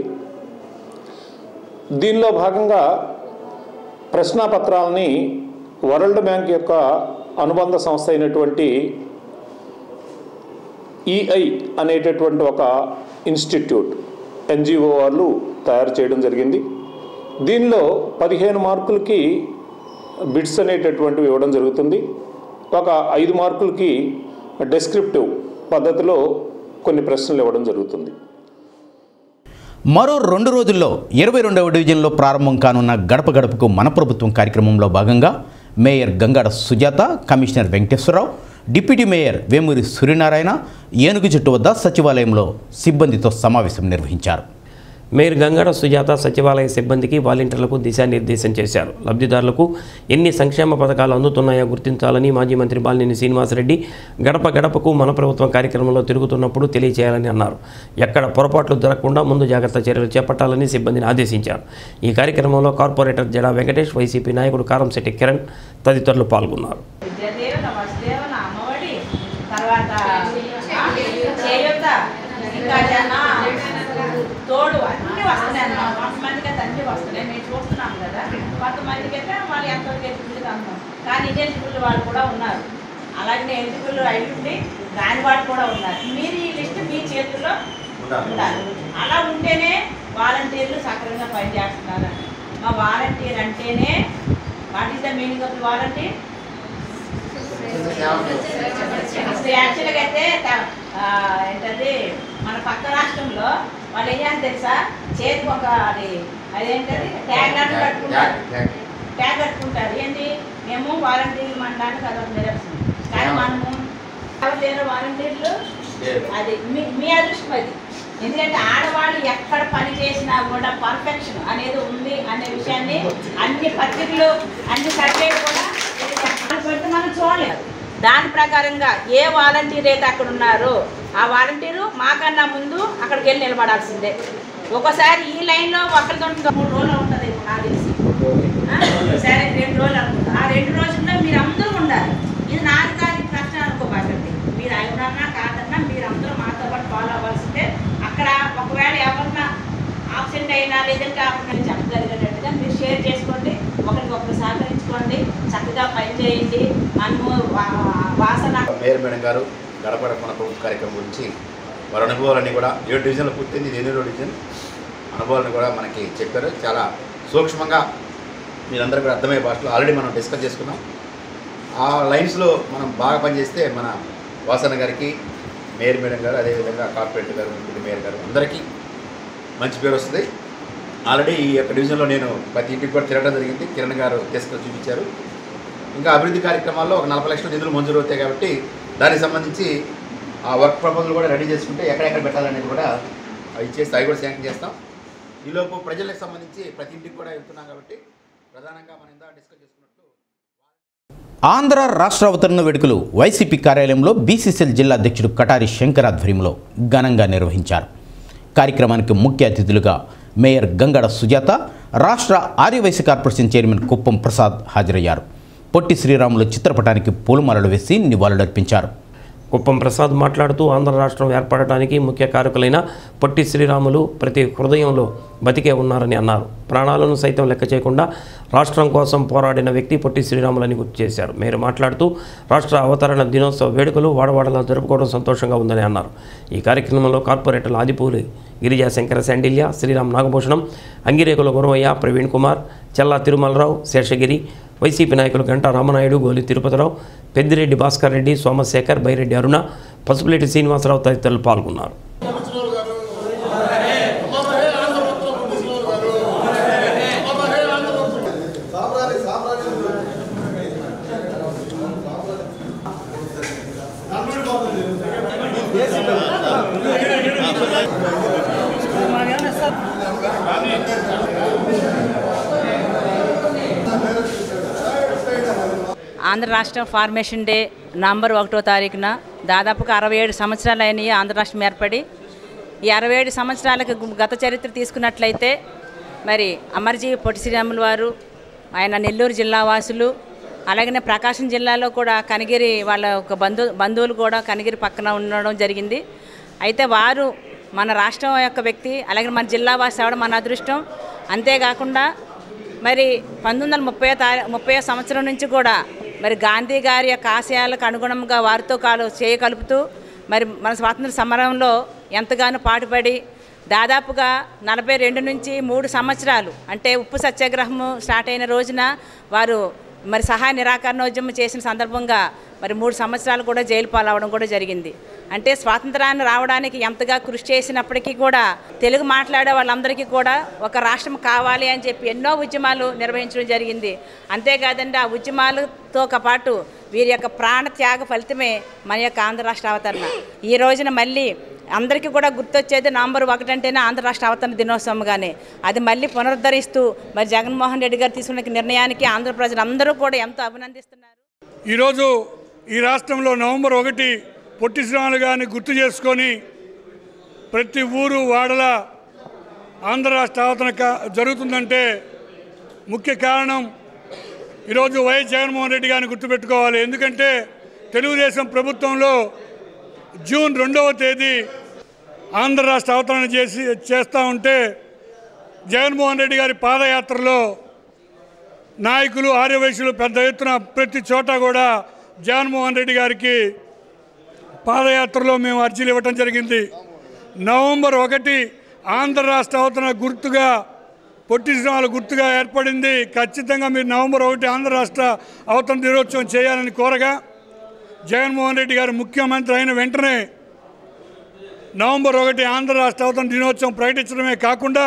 దీనిలో భాగంగా ప్రశ్నాపత్రాలని వరల్డ్ బ్యాంక్ యొక్క అనుబంధ సంస్థ అయినటువంటి ఈఐ అనేటటువంటి ఒక ఇన్స్టిట్యూట్ ఎన్జిఓ వాళ్ళు తయారు చేయడం జరిగింది. దీనిలో పదిహేను మార్కులకి బిట్స్ అనేటటువంటివి ఇవ్వడం జరుగుతుంది. ఒక ఐదు మార్కులకి డెస్క్రిప్టివ్ పద్ధతిలో కొన్ని ప్రశ్నలు ఇవ్వడం జరుగుతుంది. మరో రెండు రోజుల్లో ఇరవై రెండవ డివిజన్లో ప్రారంభం కానున్న గడప గడపకు మన ప్రభుత్వం కార్యక్రమంలో భాగంగా mayor Gangada Sujatha, commissioner Venkateswararao, deputy mayor Vemuri Suryanarayana ఏనుగు చెట్టు వద్ద సచివాలయంలో సిబ్బందితో సమావేశం నిర్వహించారు. మేయర్ గంగాడ సుజాత సచివాలయ సిబ్బందికి వాలంటీర్లకు దిశానిర్దేశం చేశారు. లబ్ధిదారులకు ఎన్ని సంక్షేమ పథకాలు అందుతున్నాయో గుర్తించాలని మాజీ మంత్రి బాలినేని శ్రీనివాసరెడ్డి గడప గడపకు మన ప్రభుత్వం కార్యక్రమంలో తిరుగుతున్నప్పుడు తెలియజేయాలని అన్నారు. ఎక్కడ పొరపాట్లు జరగకుండా ముందు జాగ్రత్త చర్యలు చేపట్టాలని సిబ్బందిని ఆదేశించారు. ఈ కార్యక్రమంలో కార్పొరేటర్ జడా వెంకటేష్, వైసీపీ నాయకుడు కారంశెట్టి కిరణ్ తదితరులు పాల్గొన్నారు. తోడు అన్నీ వస్తున్నాయి అన్నమాట. కొంతమందికి అయితే అన్నీ వస్తున్నాయి, మేము చూస్తున్నాం కదా. కొంతమందికి అయితే వాళ్ళు ఎంతవరకు ఎదుగుతుంది అన్నాం. కానీ ఎలిజిబుల్ వాళ్ళు కూడా ఉన్నారు. అలాగే ఎలిజిబుల్ అయ్యి దాని వాళ్ళు కూడా ఉన్నారు. మీరు ఈ లిస్ట్ మీ చేతుల్లో ఉండాలి. అలా ఉంటేనే వాలంటీర్లు సక్రమంగా పనిచేస్తున్నారు. మా వాలంటీర్ అంటేనే what is the meaning of volunteer? అసలు యాక్చువల్గా అయితే ఏంటది మన పక్క రాష్ట్రంలో వాళ్ళు ఏం చేయాలి తెలుసా? చేతికి ఒక అది అదేంటది ట్యాగ్ లాంటి కట్టుకుంటారు. ట్యాగ్ కట్టుకుంటారు. ఏంటి? మేము వాలంటీర్లు అనడానికి అదొక నిరసన. కానీ మనము ఎవరు వాలంటీర్లు అది మీ మీ అదృష్టం అది. ఎందుకంటే ఆడవాళ్ళు ఎక్కడ పని చేసినా కూడా పర్ఫెక్షన్ అనేది ఉంది అనే విషయాన్ని అన్ని పత్రికలు అన్ని సర్వేలు కూడా పెట్టి మనం చూడలేదు. దాని ప్రకారంగా ఏ వాలంటీర్ అయితే అక్కడ ఉన్నారో ఆ వాలంటీరు మాకన్నా ముందు అక్కడికి వెళ్ళి నిలబడాల్సిందే. ఒకసారి ఈ లైన్లో ఒకరితో మూడు రోజులు ఉంటుంది నాకు తెలిసి. సరే రెండు రోజులు అనుకుంటా. ఆ రెండు రోజుల్లో మీరు అందరూ ఉండాలి. ఇది నాకు కాదు ప్రశ్న అనుకోబాకండి. మీరు అవునన్నా కాదన్నా మీరు అందరూ మాతో పాటు ఫాలో అవ్వాల్సిందే. అక్కడ ఒకవేళ ఎవరన్నా ఆబ్సెంట్ అయినా లేదంటే అప్పుడు చెప్పగలిగేటట్టుగా మీరు షేర్ చేసుకోండి, ఒకరికొకరు సహకరించుకోండి, చక్కగా పనిచేయండి. మనము వాసన మేయర్ మేడం గారు గడప మన ప్రభుత్వ కార్యక్రమం గురించి వారి అనుభవాలన్నీ కూడా ఏడు డివిజన్లు పూర్తయింది. ఇది ఎనిమిదో డివిజన్ అనుభవాలను కూడా మనకి చెప్పారు. చాలా సూక్ష్మంగా మీరందరూ కూడా అర్థమయ్యే భాషలో ఆల్రెడీ మనం డిస్కస్ చేసుకున్నాం. ఆ లైన్స్లో మనం బాగా పనిచేస్తే మన వాసన గారికి, మేయర్ మేడం గారు, అదేవిధంగా కార్పొరేటర్ గారు, మేయర్ గారు అందరికీ మంచి పేరు వస్తుంది. ఆల్రెడీ ఈ యొక్క డివిజన్లో నేను ప్రతి ఇంటికి కూడా తిరగడం జరిగింది. కిరణ్ గారు తీసుకొని చూపించారు. ఇంకా అభివృద్ధి కార్యక్రమాల్లో ఒక నలభై లక్షల నిధులు మంజూరు అవుతాయి కాబట్టి దానికి సంబంధించి ఆ వర్క్ ప్రపోజల్ కూడా రెడీ చేసుకుంటే ఎక్కడెక్కడ పెట్టాలనేది కూడా ఇచ్చేసి అవి కూడా శాంక్షన్ చేస్తాం. ఈలోపు ప్రజలకు సంబంధించి ప్రతి ఇంటికి కూడా వెళ్తున్నాం కాబట్టి ప్రధానంగా మనం ఇందా డిస్కస్ చేసుకున్నట్లు ఆంధ్ర రాష్ట్ర అవతరణ వేడుకలు వైసీపీ కార్యాలయంలో బీసీసీఎల్ జిల్లా అధ్యక్షుడు కటారి శంకర్ ఆధ్వర్యంలో ఘనంగా నిర్వహించారు. కార్యక్రమానికి ముఖ్య అతిథులుగా మేయర్ గంగడ సుజాత, రాష్ట్ర ఆర్యవైశ్య కార్పొరేషన్ చైర్మన్ కుప్పం ప్రసాద్ హాజరయ్యారు. పొట్టి శ్రీరాములు చిత్రపటానికి పూలమాలలు వేసి నివాళులర్పించారు. కుప్పం ప్రసాద్ మాట్లాడుతూ ఆంధ్ర రాష్ట్రం ఏర్పడటానికి ముఖ్య కారకులైన పొట్టి శ్రీరాములు ప్రతి హృదయంలో బతికే ఉన్నారని అన్నారు. ప్రాణాలను సైతం లెక్క చేయకుండా రాష్ట్రం కోసం పోరాడిన వ్యక్తి పొట్టి శ్రీరాములని గుర్తు చేశారు. మీరు మాట్లాడుతూ రాష్ట్ర అవతరణ దినోత్సవ వేడుకలు వాడవాడలా జరుపుకోవడం సంతోషంగా ఉందని అన్నారు. ఈ కార్యక్రమంలో కార్పొరేటర్లు ఆదిపూలి గిరిజా శంకర శాండిల్య, శ్రీరామ్ నాగభూషణం, అంగిరేకుల గురవయ్య, ప్రవీణ్ కుమార్, చెల్లా తిరుమలరావు, శేషగిరి, వైసీపీ నాయకులు గంటా రామనాయుడు, గోలి తిరుపతిరావు, పెద్దిరెడ్డి భాస్కర్ రెడ్డి, సోమశేఖర్, బైరెడ్డి అరుణ, పసుపులేటి శ్రీనివాసరావు తదితరులు పాల్గొన్నారు. ఆంధ్ర రాష్ట్ర ఫార్మేషన్ డే నవంబర్ ఒకటో తారీఖున దాదాపుగా అరవై ఏడు సంవత్సరాలు అయినాయి ఆంధ్ర రాష్ట్రం ఏర్పడి. ఈ అరవై ఏడు సంవత్సరాలకు గత చరిత్ర తీసుకున్నట్లయితే మరి అమరజీవి పొట్టి శ్రీరాములు వారు, ఆయన నెల్లూరు జిల్లా వాసులు, అలాగనే ప్రకాశం జిల్లాలో కూడా కనిగిరి వాళ్ళ ఒక బంధు బంధువులు కూడా కనిగిరి పక్కన ఉండడం జరిగింది. అయితే వారు మన రాష్ట్రం యొక్క వ్యక్తి, అలాగే మన జిల్లా వాసి అవడం మన అదృష్టం. అంతేకాకుండా మరి పంతొమ్మిది వందల ముప్పై తారీ ముప్పై సంవత్సరం నుంచి కూడా మరి గాంధీ గారి యొక్క ఆశయాలకు అనుగుణంగా వారితో కాలు చేయగలుపుతూ మరి మన స్వాతంత్ర సమరంలో ఎంతగానో పాటుపడి దాదాపుగా నలభై రెండు నుంచి మూడు సంవత్సరాలు అంటే ఉప్పు సత్యాగ్రహం స్టార్ట్ అయిన రోజున వారు మరి సహాయ నిరాకరణోద్యమం చేసిన సందర్భంగా మరి మూడు సంవత్సరాలు కూడా జైలు పాలవడం కూడా జరిగింది. అంటే స్వాతంత్రాన్ని రావడానికి ఎంతగా కృషి చేసినప్పటికీ కూడా తెలుగు మాట్లాడే వాళ్ళందరికీ కూడా ఒక రాష్ట్రం కావాలి అని చెప్పి ఎన్నో ఉద్యమాలు నిర్వహించడం జరిగింది. అంతేకాదండి ఆ ఉద్యమాలతో పాటు వీరి యొక్క ప్రాణ త్యాగ ఫలితమే మన యొక్క ఆంధ్ర రాష్ట్ర అవతరణ. ఈ రోజున మళ్ళీ అందరికీ కూడా గుర్తొచ్చేది నవంబర్ ఒకటి అంటేనే ఆంధ్ర రాష్ట్ర అవతరణ దినోత్సవంగానే అది మళ్ళీ పునరుద్ధరిస్తూ మరి జగన్మోహన్ రెడ్డి గారు తీసుకున్న నిర్ణయానికి ఆంధ్ర ప్రజలందరూ కూడా ఎంతో అభినందిస్తున్నారు. ఈరోజు ఈ రాష్ట్రంలో నవంబర్ ఒకటి పొట్టి శ్రీరాములు గారిని గుర్తు చేసుకొని ప్రతి ఊరు వాడల ఆంధ్ర రాష్ట్ర అవతరణ జరుగుతుందంటే ముఖ్య కారణం ఈరోజు వైఎస్ జగన్మోహన్ రెడ్డి గారిని గుర్తుపెట్టుకోవాలి. ఎందుకంటే తెలుగుదేశం ప్రభుత్వంలో జూన్ రెండవ తేదీ ఆంధ్ర రాష్ట్ర అవతరణ చేసి చేస్తూ ఉంటే జగన్మోహన్ రెడ్డి గారి పాదయాత్రలో నాయకులు ఆర్యవైశ్యులు పెద్ద ఎత్తున ప్రతి చోట కూడా జగన్మోహన్ రెడ్డి గారికి పాదయాత్రలో మేము అర్జీలు ఇవ్వటం జరిగింది. నవంబర్ ఒకటి ఆంధ్ర రాష్ట్ర అవతరణ గుర్తుగా పొట్టి శ్రీరాములు గుర్తుగా ఏర్పడింది. ఖచ్చితంగా మీరు నవంబర్ ఒకటి ఆంధ్ర రాష్ట్ర అవతరణ దినోత్సవం చేయాలని కోరగా జగన్మోహన్ రెడ్డి గారు ముఖ్యమంత్రి అయిన వెంటనే నవంబర్ ఒకటి ఆంధ్ర రాష్ట్ర అవతరణ దినోత్సవం ప్రకటించడమే కాకుండా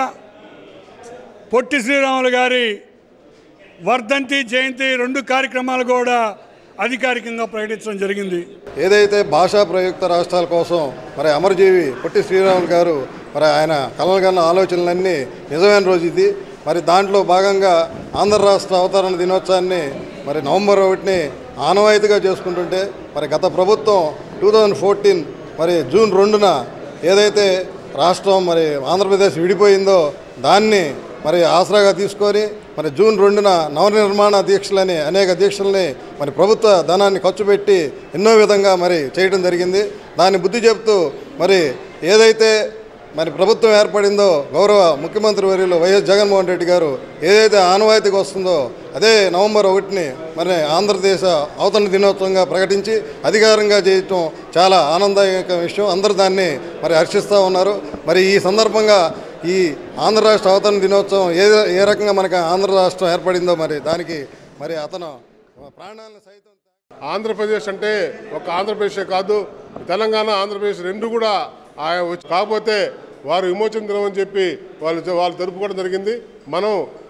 పొట్టి శ్రీరాములు గారి వర్ధంతి జయంతి రెండు కార్యక్రమాలు కూడా అధికారికంగా ప్రకటించడం జరిగింది. ఏదైతే భాషా ప్రయుక్త రాష్ట్రాల కోసం మరి అమరజీవి పొట్టి శ్రీరాములు గారు మరి ఆయన కలలుగన్న ఆలోచనలన్నీ నిజమైన రోజు ఇది. మరి దాంట్లో భాగంగా ఆంధ్ర రాష్ట్ర అవతరణ దినోత్సవాన్ని మరి నవంబర్ ఒకటిని ఆనవాయితీగా చేసుకుంటుంటే మరి గత ప్రభుత్వం టూ థౌజండ్ ఫోర్టీన్ మరి జూన్ రెండున ఏదైతే రాష్ట్రం మరి ఆంధ్రప్రదేశ్ విడిపోయిందో దాన్ని మరి ఆసరాగా తీసుకొని మరి జూన్ రెండున నవనిర్మాణ దీక్షలని అనేక దీక్షల్ని మరి ప్రభుత్వ ధనాన్ని ఖర్చు పెట్టి ఎన్నో విధంగా మరి చేయడం జరిగింది. దాన్ని బుద్ధి చెప్తూ మరి ఏదైతే మరి ప్రభుత్వం ఏర్పడిందో గౌరవ ముఖ్యమంత్రి వర్యులు వైఎస్ జగన్మోహన్ రెడ్డి గారు ఏదైతే ఆనవాయితీగా వస్తుందో అదే నవంబర్ ఒకటిని మరి ఆంధ్రదేశ అవతరణ దినోత్సవంగా ప్రకటించి అధికారంగా చేయటం చాలా ఆనందదాయక విషయం. అందరూ దాన్ని మరి హర్షిస్తూ ఉన్నారు. మరి ఈ సందర్భంగా ఈ ఆంధ్ర రాష్ట్ర అవతరణ దినోత్సవం ఏ ఏ రకంగా మనకు ఆంధ్ర రాష్ట్రం ఏర్పడిందో మరి దానికి మరి అతను ప్రాణాలను సైతం ఆంధ్రప్రదేశ్ అంటే ఒక ఆంధ్రప్రదేశే కాదు, తెలంగాణ ఆంధ్రప్రదేశ్ రెండు కూడా కాకపోతే వారు విమోచన దినం అని చెప్పి వాళ్ళు వాళ్ళు జరుపుకోవడం జరిగింది. మనం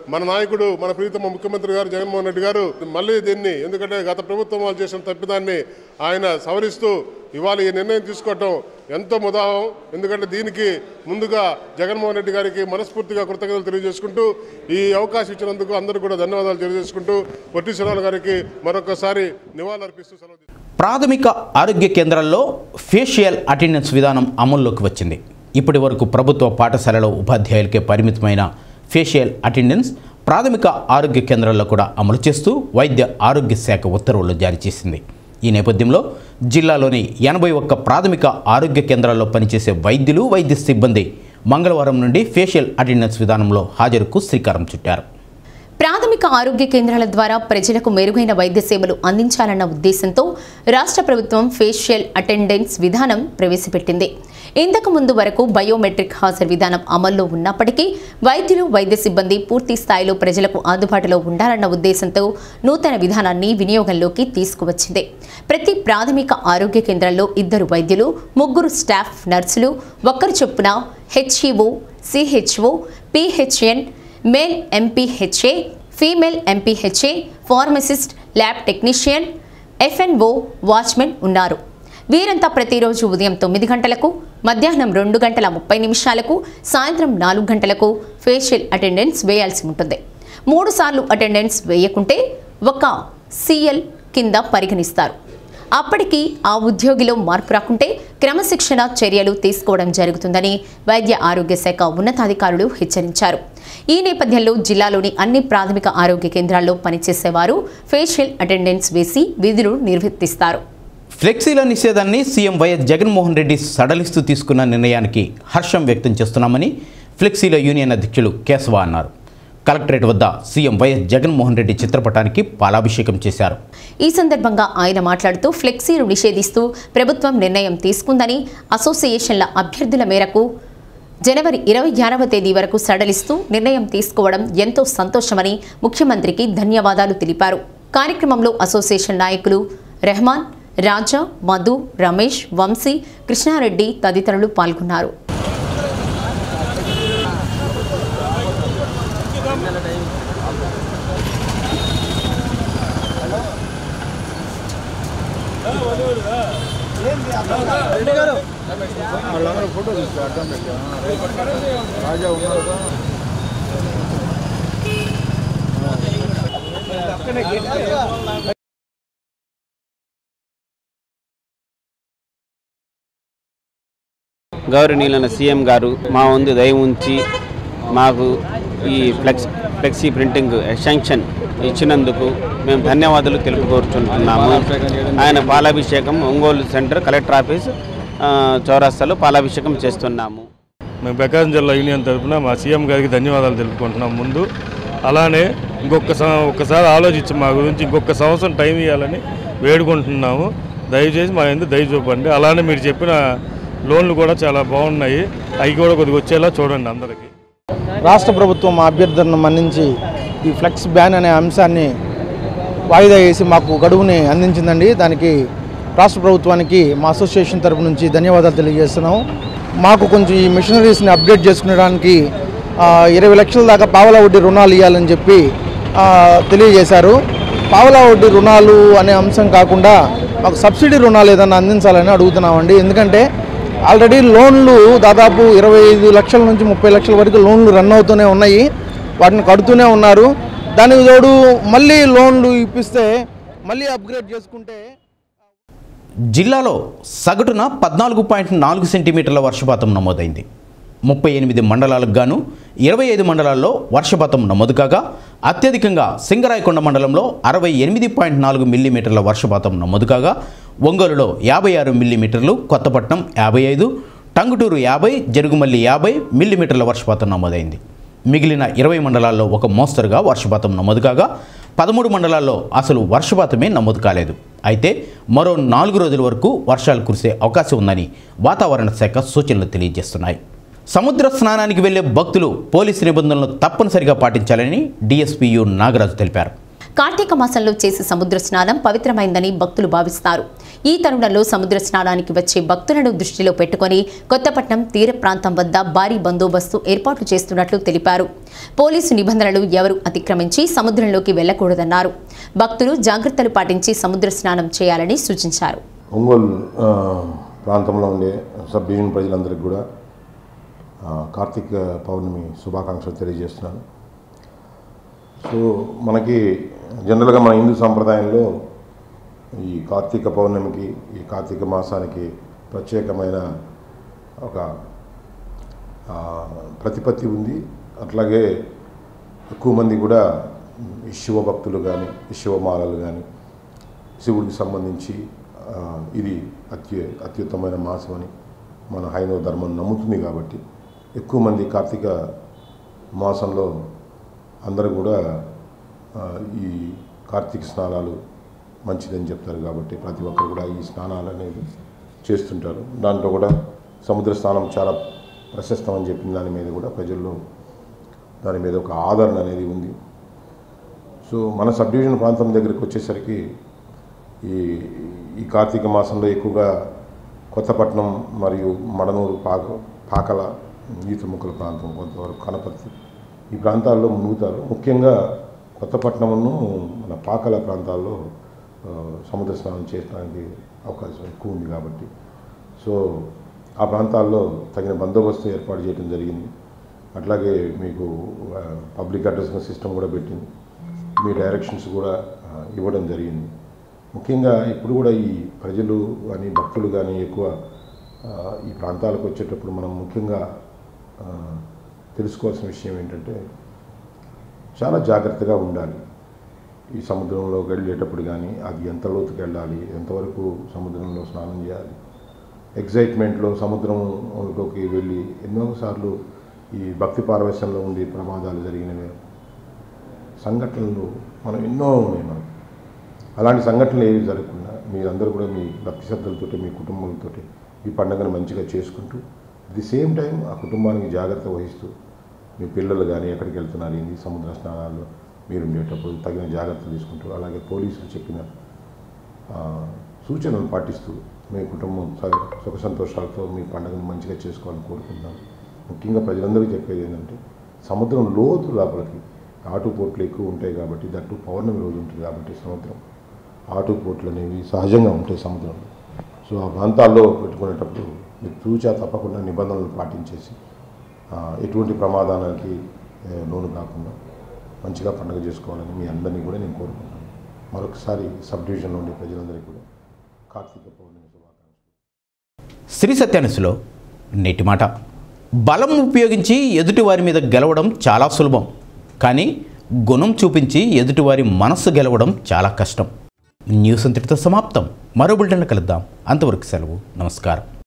మన నాయకుడు మన ప్రీతమ ముఖ్యమంత్రి గారు జగన్మోహన్ రెడ్డి గారు మళ్ళీ దీన్ని, ఎందుకంటే గత ప్రభుత్వం వాళ్ళు చేసిన తప్పిదాన్ని ఆయన సవరిస్తూ ఇవాళ ఈ నిర్ణయం తీసుకోవటం ఎంతో ముదాహం. ఎందుకంటే దీనికి ముందుగా జగన్మోహన్ రెడ్డి గారికి మనస్ఫూర్తిగా కృతజ్ఞతలు తెలియజేసుకుంటూ ఈ అవకాశం ఇచ్చినందుకు అందరూ కూడా ధన్యవాదాలు తెలియజేసుకుంటూ పొట్టి శ్రీరాములు గారికి మరొకసారి నివాళులర్పిస్తూ సెలవు. ప్రాథమిక ఆరోగ్య కేంద్రాల్లో ఫేషియల్ అటెండెన్స్ విధానం అమల్లోకి వచ్చింది. ఇప్పటి వరకు ప్రభుత్వ పాఠశాలలో ఉపాధ్యాయులకే పరిమితమైన ఫేషియల్ అటెండెన్స్ ప్రాథమిక ఆరోగ్య కేంద్రాల్లో కూడా అమలు చేస్తూ వైద్య ఆరోగ్య శాఖ ఉత్తర్వులు జారీ చేసింది. ఈ నేపథ్యంలో జిల్లాలోని ఎనభై ఒక్క ప్రాథమిక ఆరోగ్య కేంద్రాల్లో పనిచేసే వైద్యులు వైద్య సిబ్బంది మంగళవారం నుండి ఫేషియల్ అటెండెన్స్ విధానంలో హాజరుకు శ్రీకారం చుట్టారు. ప్రాథమిక ఆరోగ్య కేంద్రాల ద్వారా ప్రజలకు మెరుగైన వైద్య సేవలు అందించాలన్న ఉద్దేశంతో రాష్ట్ర ప్రభుత్వం ఫేషియల్ అటెండెన్స్ విధానం ప్రవేశపెట్టింది. ఇంతకు ముందు వరకు బయోమెట్రిక్ హాజరు విధానం అమల్లో ఉన్నప్పటికీ వైద్యులు వైద్య సిబ్బంది పూర్తి స్థాయిలో ప్రజలకు అందుబాటులో ఉండాలన్న ఉద్దేశంతో నూతన విధానాన్ని వినియోగంలోకి తీసుకువచ్చింది. ప్రతి ప్రాథమిక ఆరోగ్య కేంద్రంలో ఇద్దరు వైద్యులు, ముగ్గురు స్టాఫ్ నర్సులు, ఒక్కరు చొప్పున HEO, CHO, PHN, male MPHA, female MPHA, pharmacist, lab technician, FNO, watchmen ఉన్నారు. వీరంతా ప్రతిరోజు ఉదయం తొమ్మిది గంటలకు, మధ్యాహ్నం రెండు గంటల ముప్పై నిమిషాలకు, సాయంత్రం నాలుగు గంటలకు ఫేషియల్ అటెండెన్స్ వేయాల్సి ఉంటుంది. మూడు సార్లు అటెండెన్స్ వేయకుంటే ఒక సిఎల్ కింద పరిగణిస్తారు. అప్పటికి ఆ ఉద్యోగిలో మార్పు రాకుంటే క్రమశిక్షణ చర్యలు తీసుకోవడం జరుగుతుందని వైద్య ఆరోగ్య శాఖ ఉన్నతాధికారులు హెచ్చరించారు. ఈ నేపథ్యంలో జిల్లాలోని అన్ని ప్రాథమిక ఆరోగ్య కేంద్రాల్లో పనిచేసేవారు ఫేషియల్ అటెండెన్స్ వేసి విధులు నిర్వర్తిస్తారు. ఫ్లెక్సీల నిషేధాన్ని సీఎం వైఎస్ జగన్మోహన్ రెడ్డి సడలిస్తూ తీసుకున్న నిర్ణయానికి హర్షం వ్యక్తం చేస్తున్నామని ఫ్లెక్సీల యూనియన్ అధ్యక్షులు కేశవ అన్నారు. కలెక్టరేట్ వద్ద సీఎం వైఎస్ జగన్మోహన్ రెడ్డి చిత్రపటానికి పాలాభిషేకం చేశారు. ఈ సందర్భంగా ఆయన మాట్లాడుతూ ఫ్లెక్సీలు నిషేధిస్తూ ప్రభుత్వం నిర్ణయం తీసుకుందని, అసోసియేషన్ల అభ్యర్థుల మేరకు జనవరి ఇరవై ఆరవ తేదీ వరకు సడలిస్తూ నిర్ణయం తీసుకోవడం ఎంతో సంతోషమని ముఖ్యమంత్రికి ధన్యవాదాలు తెలిపారు. కార్యక్రమంలో అసోసియేషన్ నాయకులు రెహమాన్, రాజా, మధు, రమేష్, వంశీ, కృష్ణారెడ్డి తదితరులు పాల్గొన్నారు. గౌరవనీయులైన సీఎం గారు మా వంతు దయ ఉంచి మాకు ఈ ఫ్లెక్స్ ఫ్లెక్సీ ప్రింటింగ్ శాంక్షన్ ఇచ్చినందుకు మేము ధన్యవాదాలు తెలుపుకోరుచుంటున్నాము. ఆయన పాలాభిషేకం ఒంగోలు సెంటర్ కలెక్టర్ ఆఫీస్ చౌరస్తాలో పాలాభిషేకం చేస్తున్నాము. మేము ప్రకాశం జిల్లా యూనియన్ తరఫున మా సీఎం గారికి ధన్యవాదాలు తెలుపుకుంటున్నాం. ముందు అలానే ఇంకొక ఒక్కసారి ఆలోచించి మా గురించి ఇంకొక సంవత్సరం టైం ఇవ్వాలని వేడుకుంటున్నాము. దయచేసి మా ఎందుకు దయ చూపండి. అలానే మీరు చెప్పిన లోన్లు కూడా చాలా బాగున్నాయి, అవి కూడా కొద్దిగా వచ్చేలా చూడండి. అందరికీ రాష్ట్ర ప్రభుత్వం మా అభ్యర్థనను మన్నించి ఈ ఫ్లెక్స్ బ్యాన్ అనే అంశాన్ని వాయిదా వేసి మాకు గడువుని అందించిందండి. దానికి రాష్ట్ర ప్రభుత్వానికి మా అసోసియేషన్ తరపు నుంచి ధన్యవాదాలు తెలియజేస్తున్నాము. మాకు కొంచెం ఈ మిషనరీస్ని అప్డేట్ చేసుకునేడానికి ఇరవై లక్షల దాకా పావలా వడ్డీ రుణాలు ఇవ్వాలని చెప్పి తెలియజేశారు. పావలా వడ్డీ రుణాలు అనే అంశం కాకుండా మాకు సబ్సిడీ రుణాలు ఏదైనా అందించాలని అడుగుతున్నామండి. ఎందుకంటే ఆల్రెడీ లోన్లు దాదాపు ఇరవై ఐదు లక్షల నుంచి ముప్పై లక్షల వరకు లోన్లు రన్ అవుతూనే ఉన్నాయి, వాటిని కడుతూనే ఉన్నారు. దానికి తోడు మళ్ళీ లోన్లు ఇప్పిస్తే మళ్ళీ అప్గ్రేడ్ చేసుకుంటే. జిల్లాలో సగటున పద్నాలుగు పాయింట్ నాలుగు సెంటీమీటర్ల వర్షపాతం నమోదైంది. ముప్పై ఎనిమిది మండలాలకు గాను ఇరవై ఐదు మండలాల్లో వర్షపాతం నమోదు కాగా అత్యధికంగా సింగరాయకొండ మండలంలో అరవై ఎనిమిది పాయింట్ నాలుగు మిల్లీమీటర్ల వర్షపాతం నమోదు కాగా ఒంగోలులో యాభై ఆరు మిల్లీమీటర్లు, కొత్తపట్నం యాభై ఐదు, టంగుటూరు యాభై, జరుగుమల్లి యాభై మిల్లీమీటర్ల వర్షపాతం నమోదైంది. మిగిలిన ఇరవై మండలాల్లో ఒక మోస్తరుగా వర్షపాతం నమోదు కాగా పదమూడు మండలాల్లో అసలు వర్షపాతమే నమోదు కాలేదు. అయితే మరో నాలుగు రోజుల వరకు వర్షాలు కురిసే అవకాశం ఉందని వాతావరణ శాఖ సూచనలు తెలియజేస్తున్నాయి. సముద్ర స్నానానికి వెళ్లే భక్తులు పోలీసు నిబంధనలను తప్పనిసరిగా పాటించాలని డీఎస్పీయు నాగరాజు తెలిపారు. కార్తీక మాసంలో చేసే సముద్ర స్నానం పవిత్రమైందని భక్తులు భావిస్తారు. ఈ తరుణంలో సముద్ర స్నానానికి వచ్చే భక్తులను దృష్టిలో పెట్టుకుని కొత్తపట్నం తీర ప్రాంతం వద్ద భారీ బందోబస్తు ఏర్పాట్లు చేస్తున్నట్లు తెలిపారు. పోలీసు నిబంధనలు ఎవరు అతిక్రమించి సముద్రంలోకి వెళ్లకూడదన్నారు. భక్తులు జాగ్రత్తలు పాటించి సముద్ర స్నానం చేయాలని సూచించారు. ఒంగోలు ప్రాంతంలో ఉండే సబ్ డివిజన్ ప్రజలందరికీ కూడా కార్తీక పౌర్ణమి శుభాకాంక్షలు తెలియజేస్తున్నాను. సో మనకి జనరల్గా మన హిందూ సాంప్రదాయంలో ఈ కార్తీక పౌర్ణమికి ఈ కార్తీక మాసానికి ప్రత్యేకమైన ఒక ప్రతిపత్తి ఉంది. అట్లాగే ఎక్కువ మంది కూడా శివ భక్తులు కానీ శివమాలలు కానీ శివుడికి సంబంధించి ఇది అత్యు అత్యుత్తమైన మాసం అని మన హైందవ ధర్మం నమ్ముతుంది. కాబట్టి ఎక్కువ మంది కార్తీక మాసంలో అందరూ కూడా ఈ కార్తీక స్నానాలు మంచిదని చెప్తారు. కాబట్టి ప్రతి ఒక్కరు కూడా ఈ స్నానాలు అనేది చేస్తుంటారు. దాంట్లో కూడా సముద్ర స్నానం చాలా ప్రశస్తం అని చెప్పిన దాని మీద కూడా ప్రజల్లో దాని మీద ఒక ఆదరణ అనేది ఉంది. సో మన సబ్ డివిజన్ ప్రాంతం దగ్గరికి వచ్చేసరికి ఈ ఈ కార్తీక మాసంలో ఎక్కువగా కొత్తపట్నం మరియు మడనూరు పాక పాకల ఈతముక్కల ప్రాంతం కొంతవరకు కనపర్తి ఈ ప్రాంతాల్లో మునుగుతారు. ముఖ్యంగా కొత్తపట్నంను మన పాకల ప్రాంతాల్లో సముద్ర స్నానం చేయడానికి అవకాశం ఎక్కువ ఉంది. కాబట్టి సో ఆ ప్రాంతాల్లో తగిన బందోబస్తు ఏర్పాటు చేయడం జరిగింది. అట్లాగే మీకు పబ్లిక్ అడ్రస్మెంట్ సిస్టమ్ కూడా పెట్టింది. మీ డైరెక్షన్స్ కూడా ఇవ్వడం జరిగింది. ముఖ్యంగా ఇప్పుడు కూడా ఈ ప్రజలు కానీ భక్తులు కానీ ఎక్కువ ఈ ప్రాంతాలకు వచ్చేటప్పుడు మనం ముఖ్యంగా తెలుసుకోవాల్సిన విషయం ఏంటంటే చాలా జాగ్రత్తగా ఉండాలి. ఈ సముద్రంలోకి వెళ్ళేటప్పుడు కానీ అది ఎంత లోతుకు వెళ్ళాలి, ఎంతవరకు సముద్రంలో స్నానం చేయాలి, ఎగ్జైట్మెంట్లో సముద్రంలోకి వెళ్ళి ఎన్నోసార్లు ఈ భక్తి పారవశ్యంలో ఉండి ప్రమాదాలు జరిగినవి సంఘటనలు మనం ఎన్నో ఉన్నాయి. మనకు అలాంటి సంఘటనలు ఏవి జరగకుండా మీరందరూ కూడా మీ భక్తి శ్రద్ధలతో మీ కుటుంబంతో ఈ పండుగను మంచిగా చేసుకుంటూ అట్ ది సేమ్ టైం ఆ కుటుంబానికి జాగ్రత్త వహిస్తూ మీ పిల్లలు కానీ ఎక్కడికి వెళ్తున్నారు ఏంది సముద్ర స్నానాల్లో మీరు ఉండేటప్పుడు తగిన జాగ్రత్తలు తీసుకుంటూ అలాగే పోలీసులు చెప్పిన సూచనలు పాటిస్తూ మీ కుటుంబం సుఖ సంతోషాలతో మీ పండుగను మంచిగా చేసుకోవాలని కోరుకుంటున్నాను. ముఖ్యంగా ప్రజలందరికీ చెప్పేది ఏంటంటే సముద్రం లోతు లోపలికి ఆటుపోట్లు ఎక్కువ ఉంటాయి. కాబట్టి దట్టు పౌర్ణమి రోజు ఉంటుంది. కాబట్టి సముద్రం ఆటుపోట్లు అనేవి సహజంగా ఉంటాయి సముద్రంలో. సో ఆ ప్రాంతాల్లో పెట్టుకునేటప్పుడు మీరు తూచా తప్పకుండా నిబంధనలు పాటించేసి ఎటువంటి ప్రమాదానికి లోను కాకుండా మంచిగా పండుగ చేసుకోవాలని మీ అందరినీ కూడా నేను కోరుకుంటున్నాను. మరొకసారి సబ్ డివిజన్ నుండి ప్రజలందరికీ కూడా కార్తీక పౌర్ణమి శుభాకాంక్షలు. శ్రీ సత్యానుసులో నేటి మాట. బలం ఉపయోగించి ఎదుటివారి మీద గెలవడం చాలా సులభం, కానీ గుణం చూపించి ఎదుటివారి మనస్సు గెలవడం చాలా కష్టం. న్యూస్ అంతటితో సమాప్తం. మరో బులెటిన్లో కలుద్దాం. అంతవరకు సెలవు. నమస్కారం.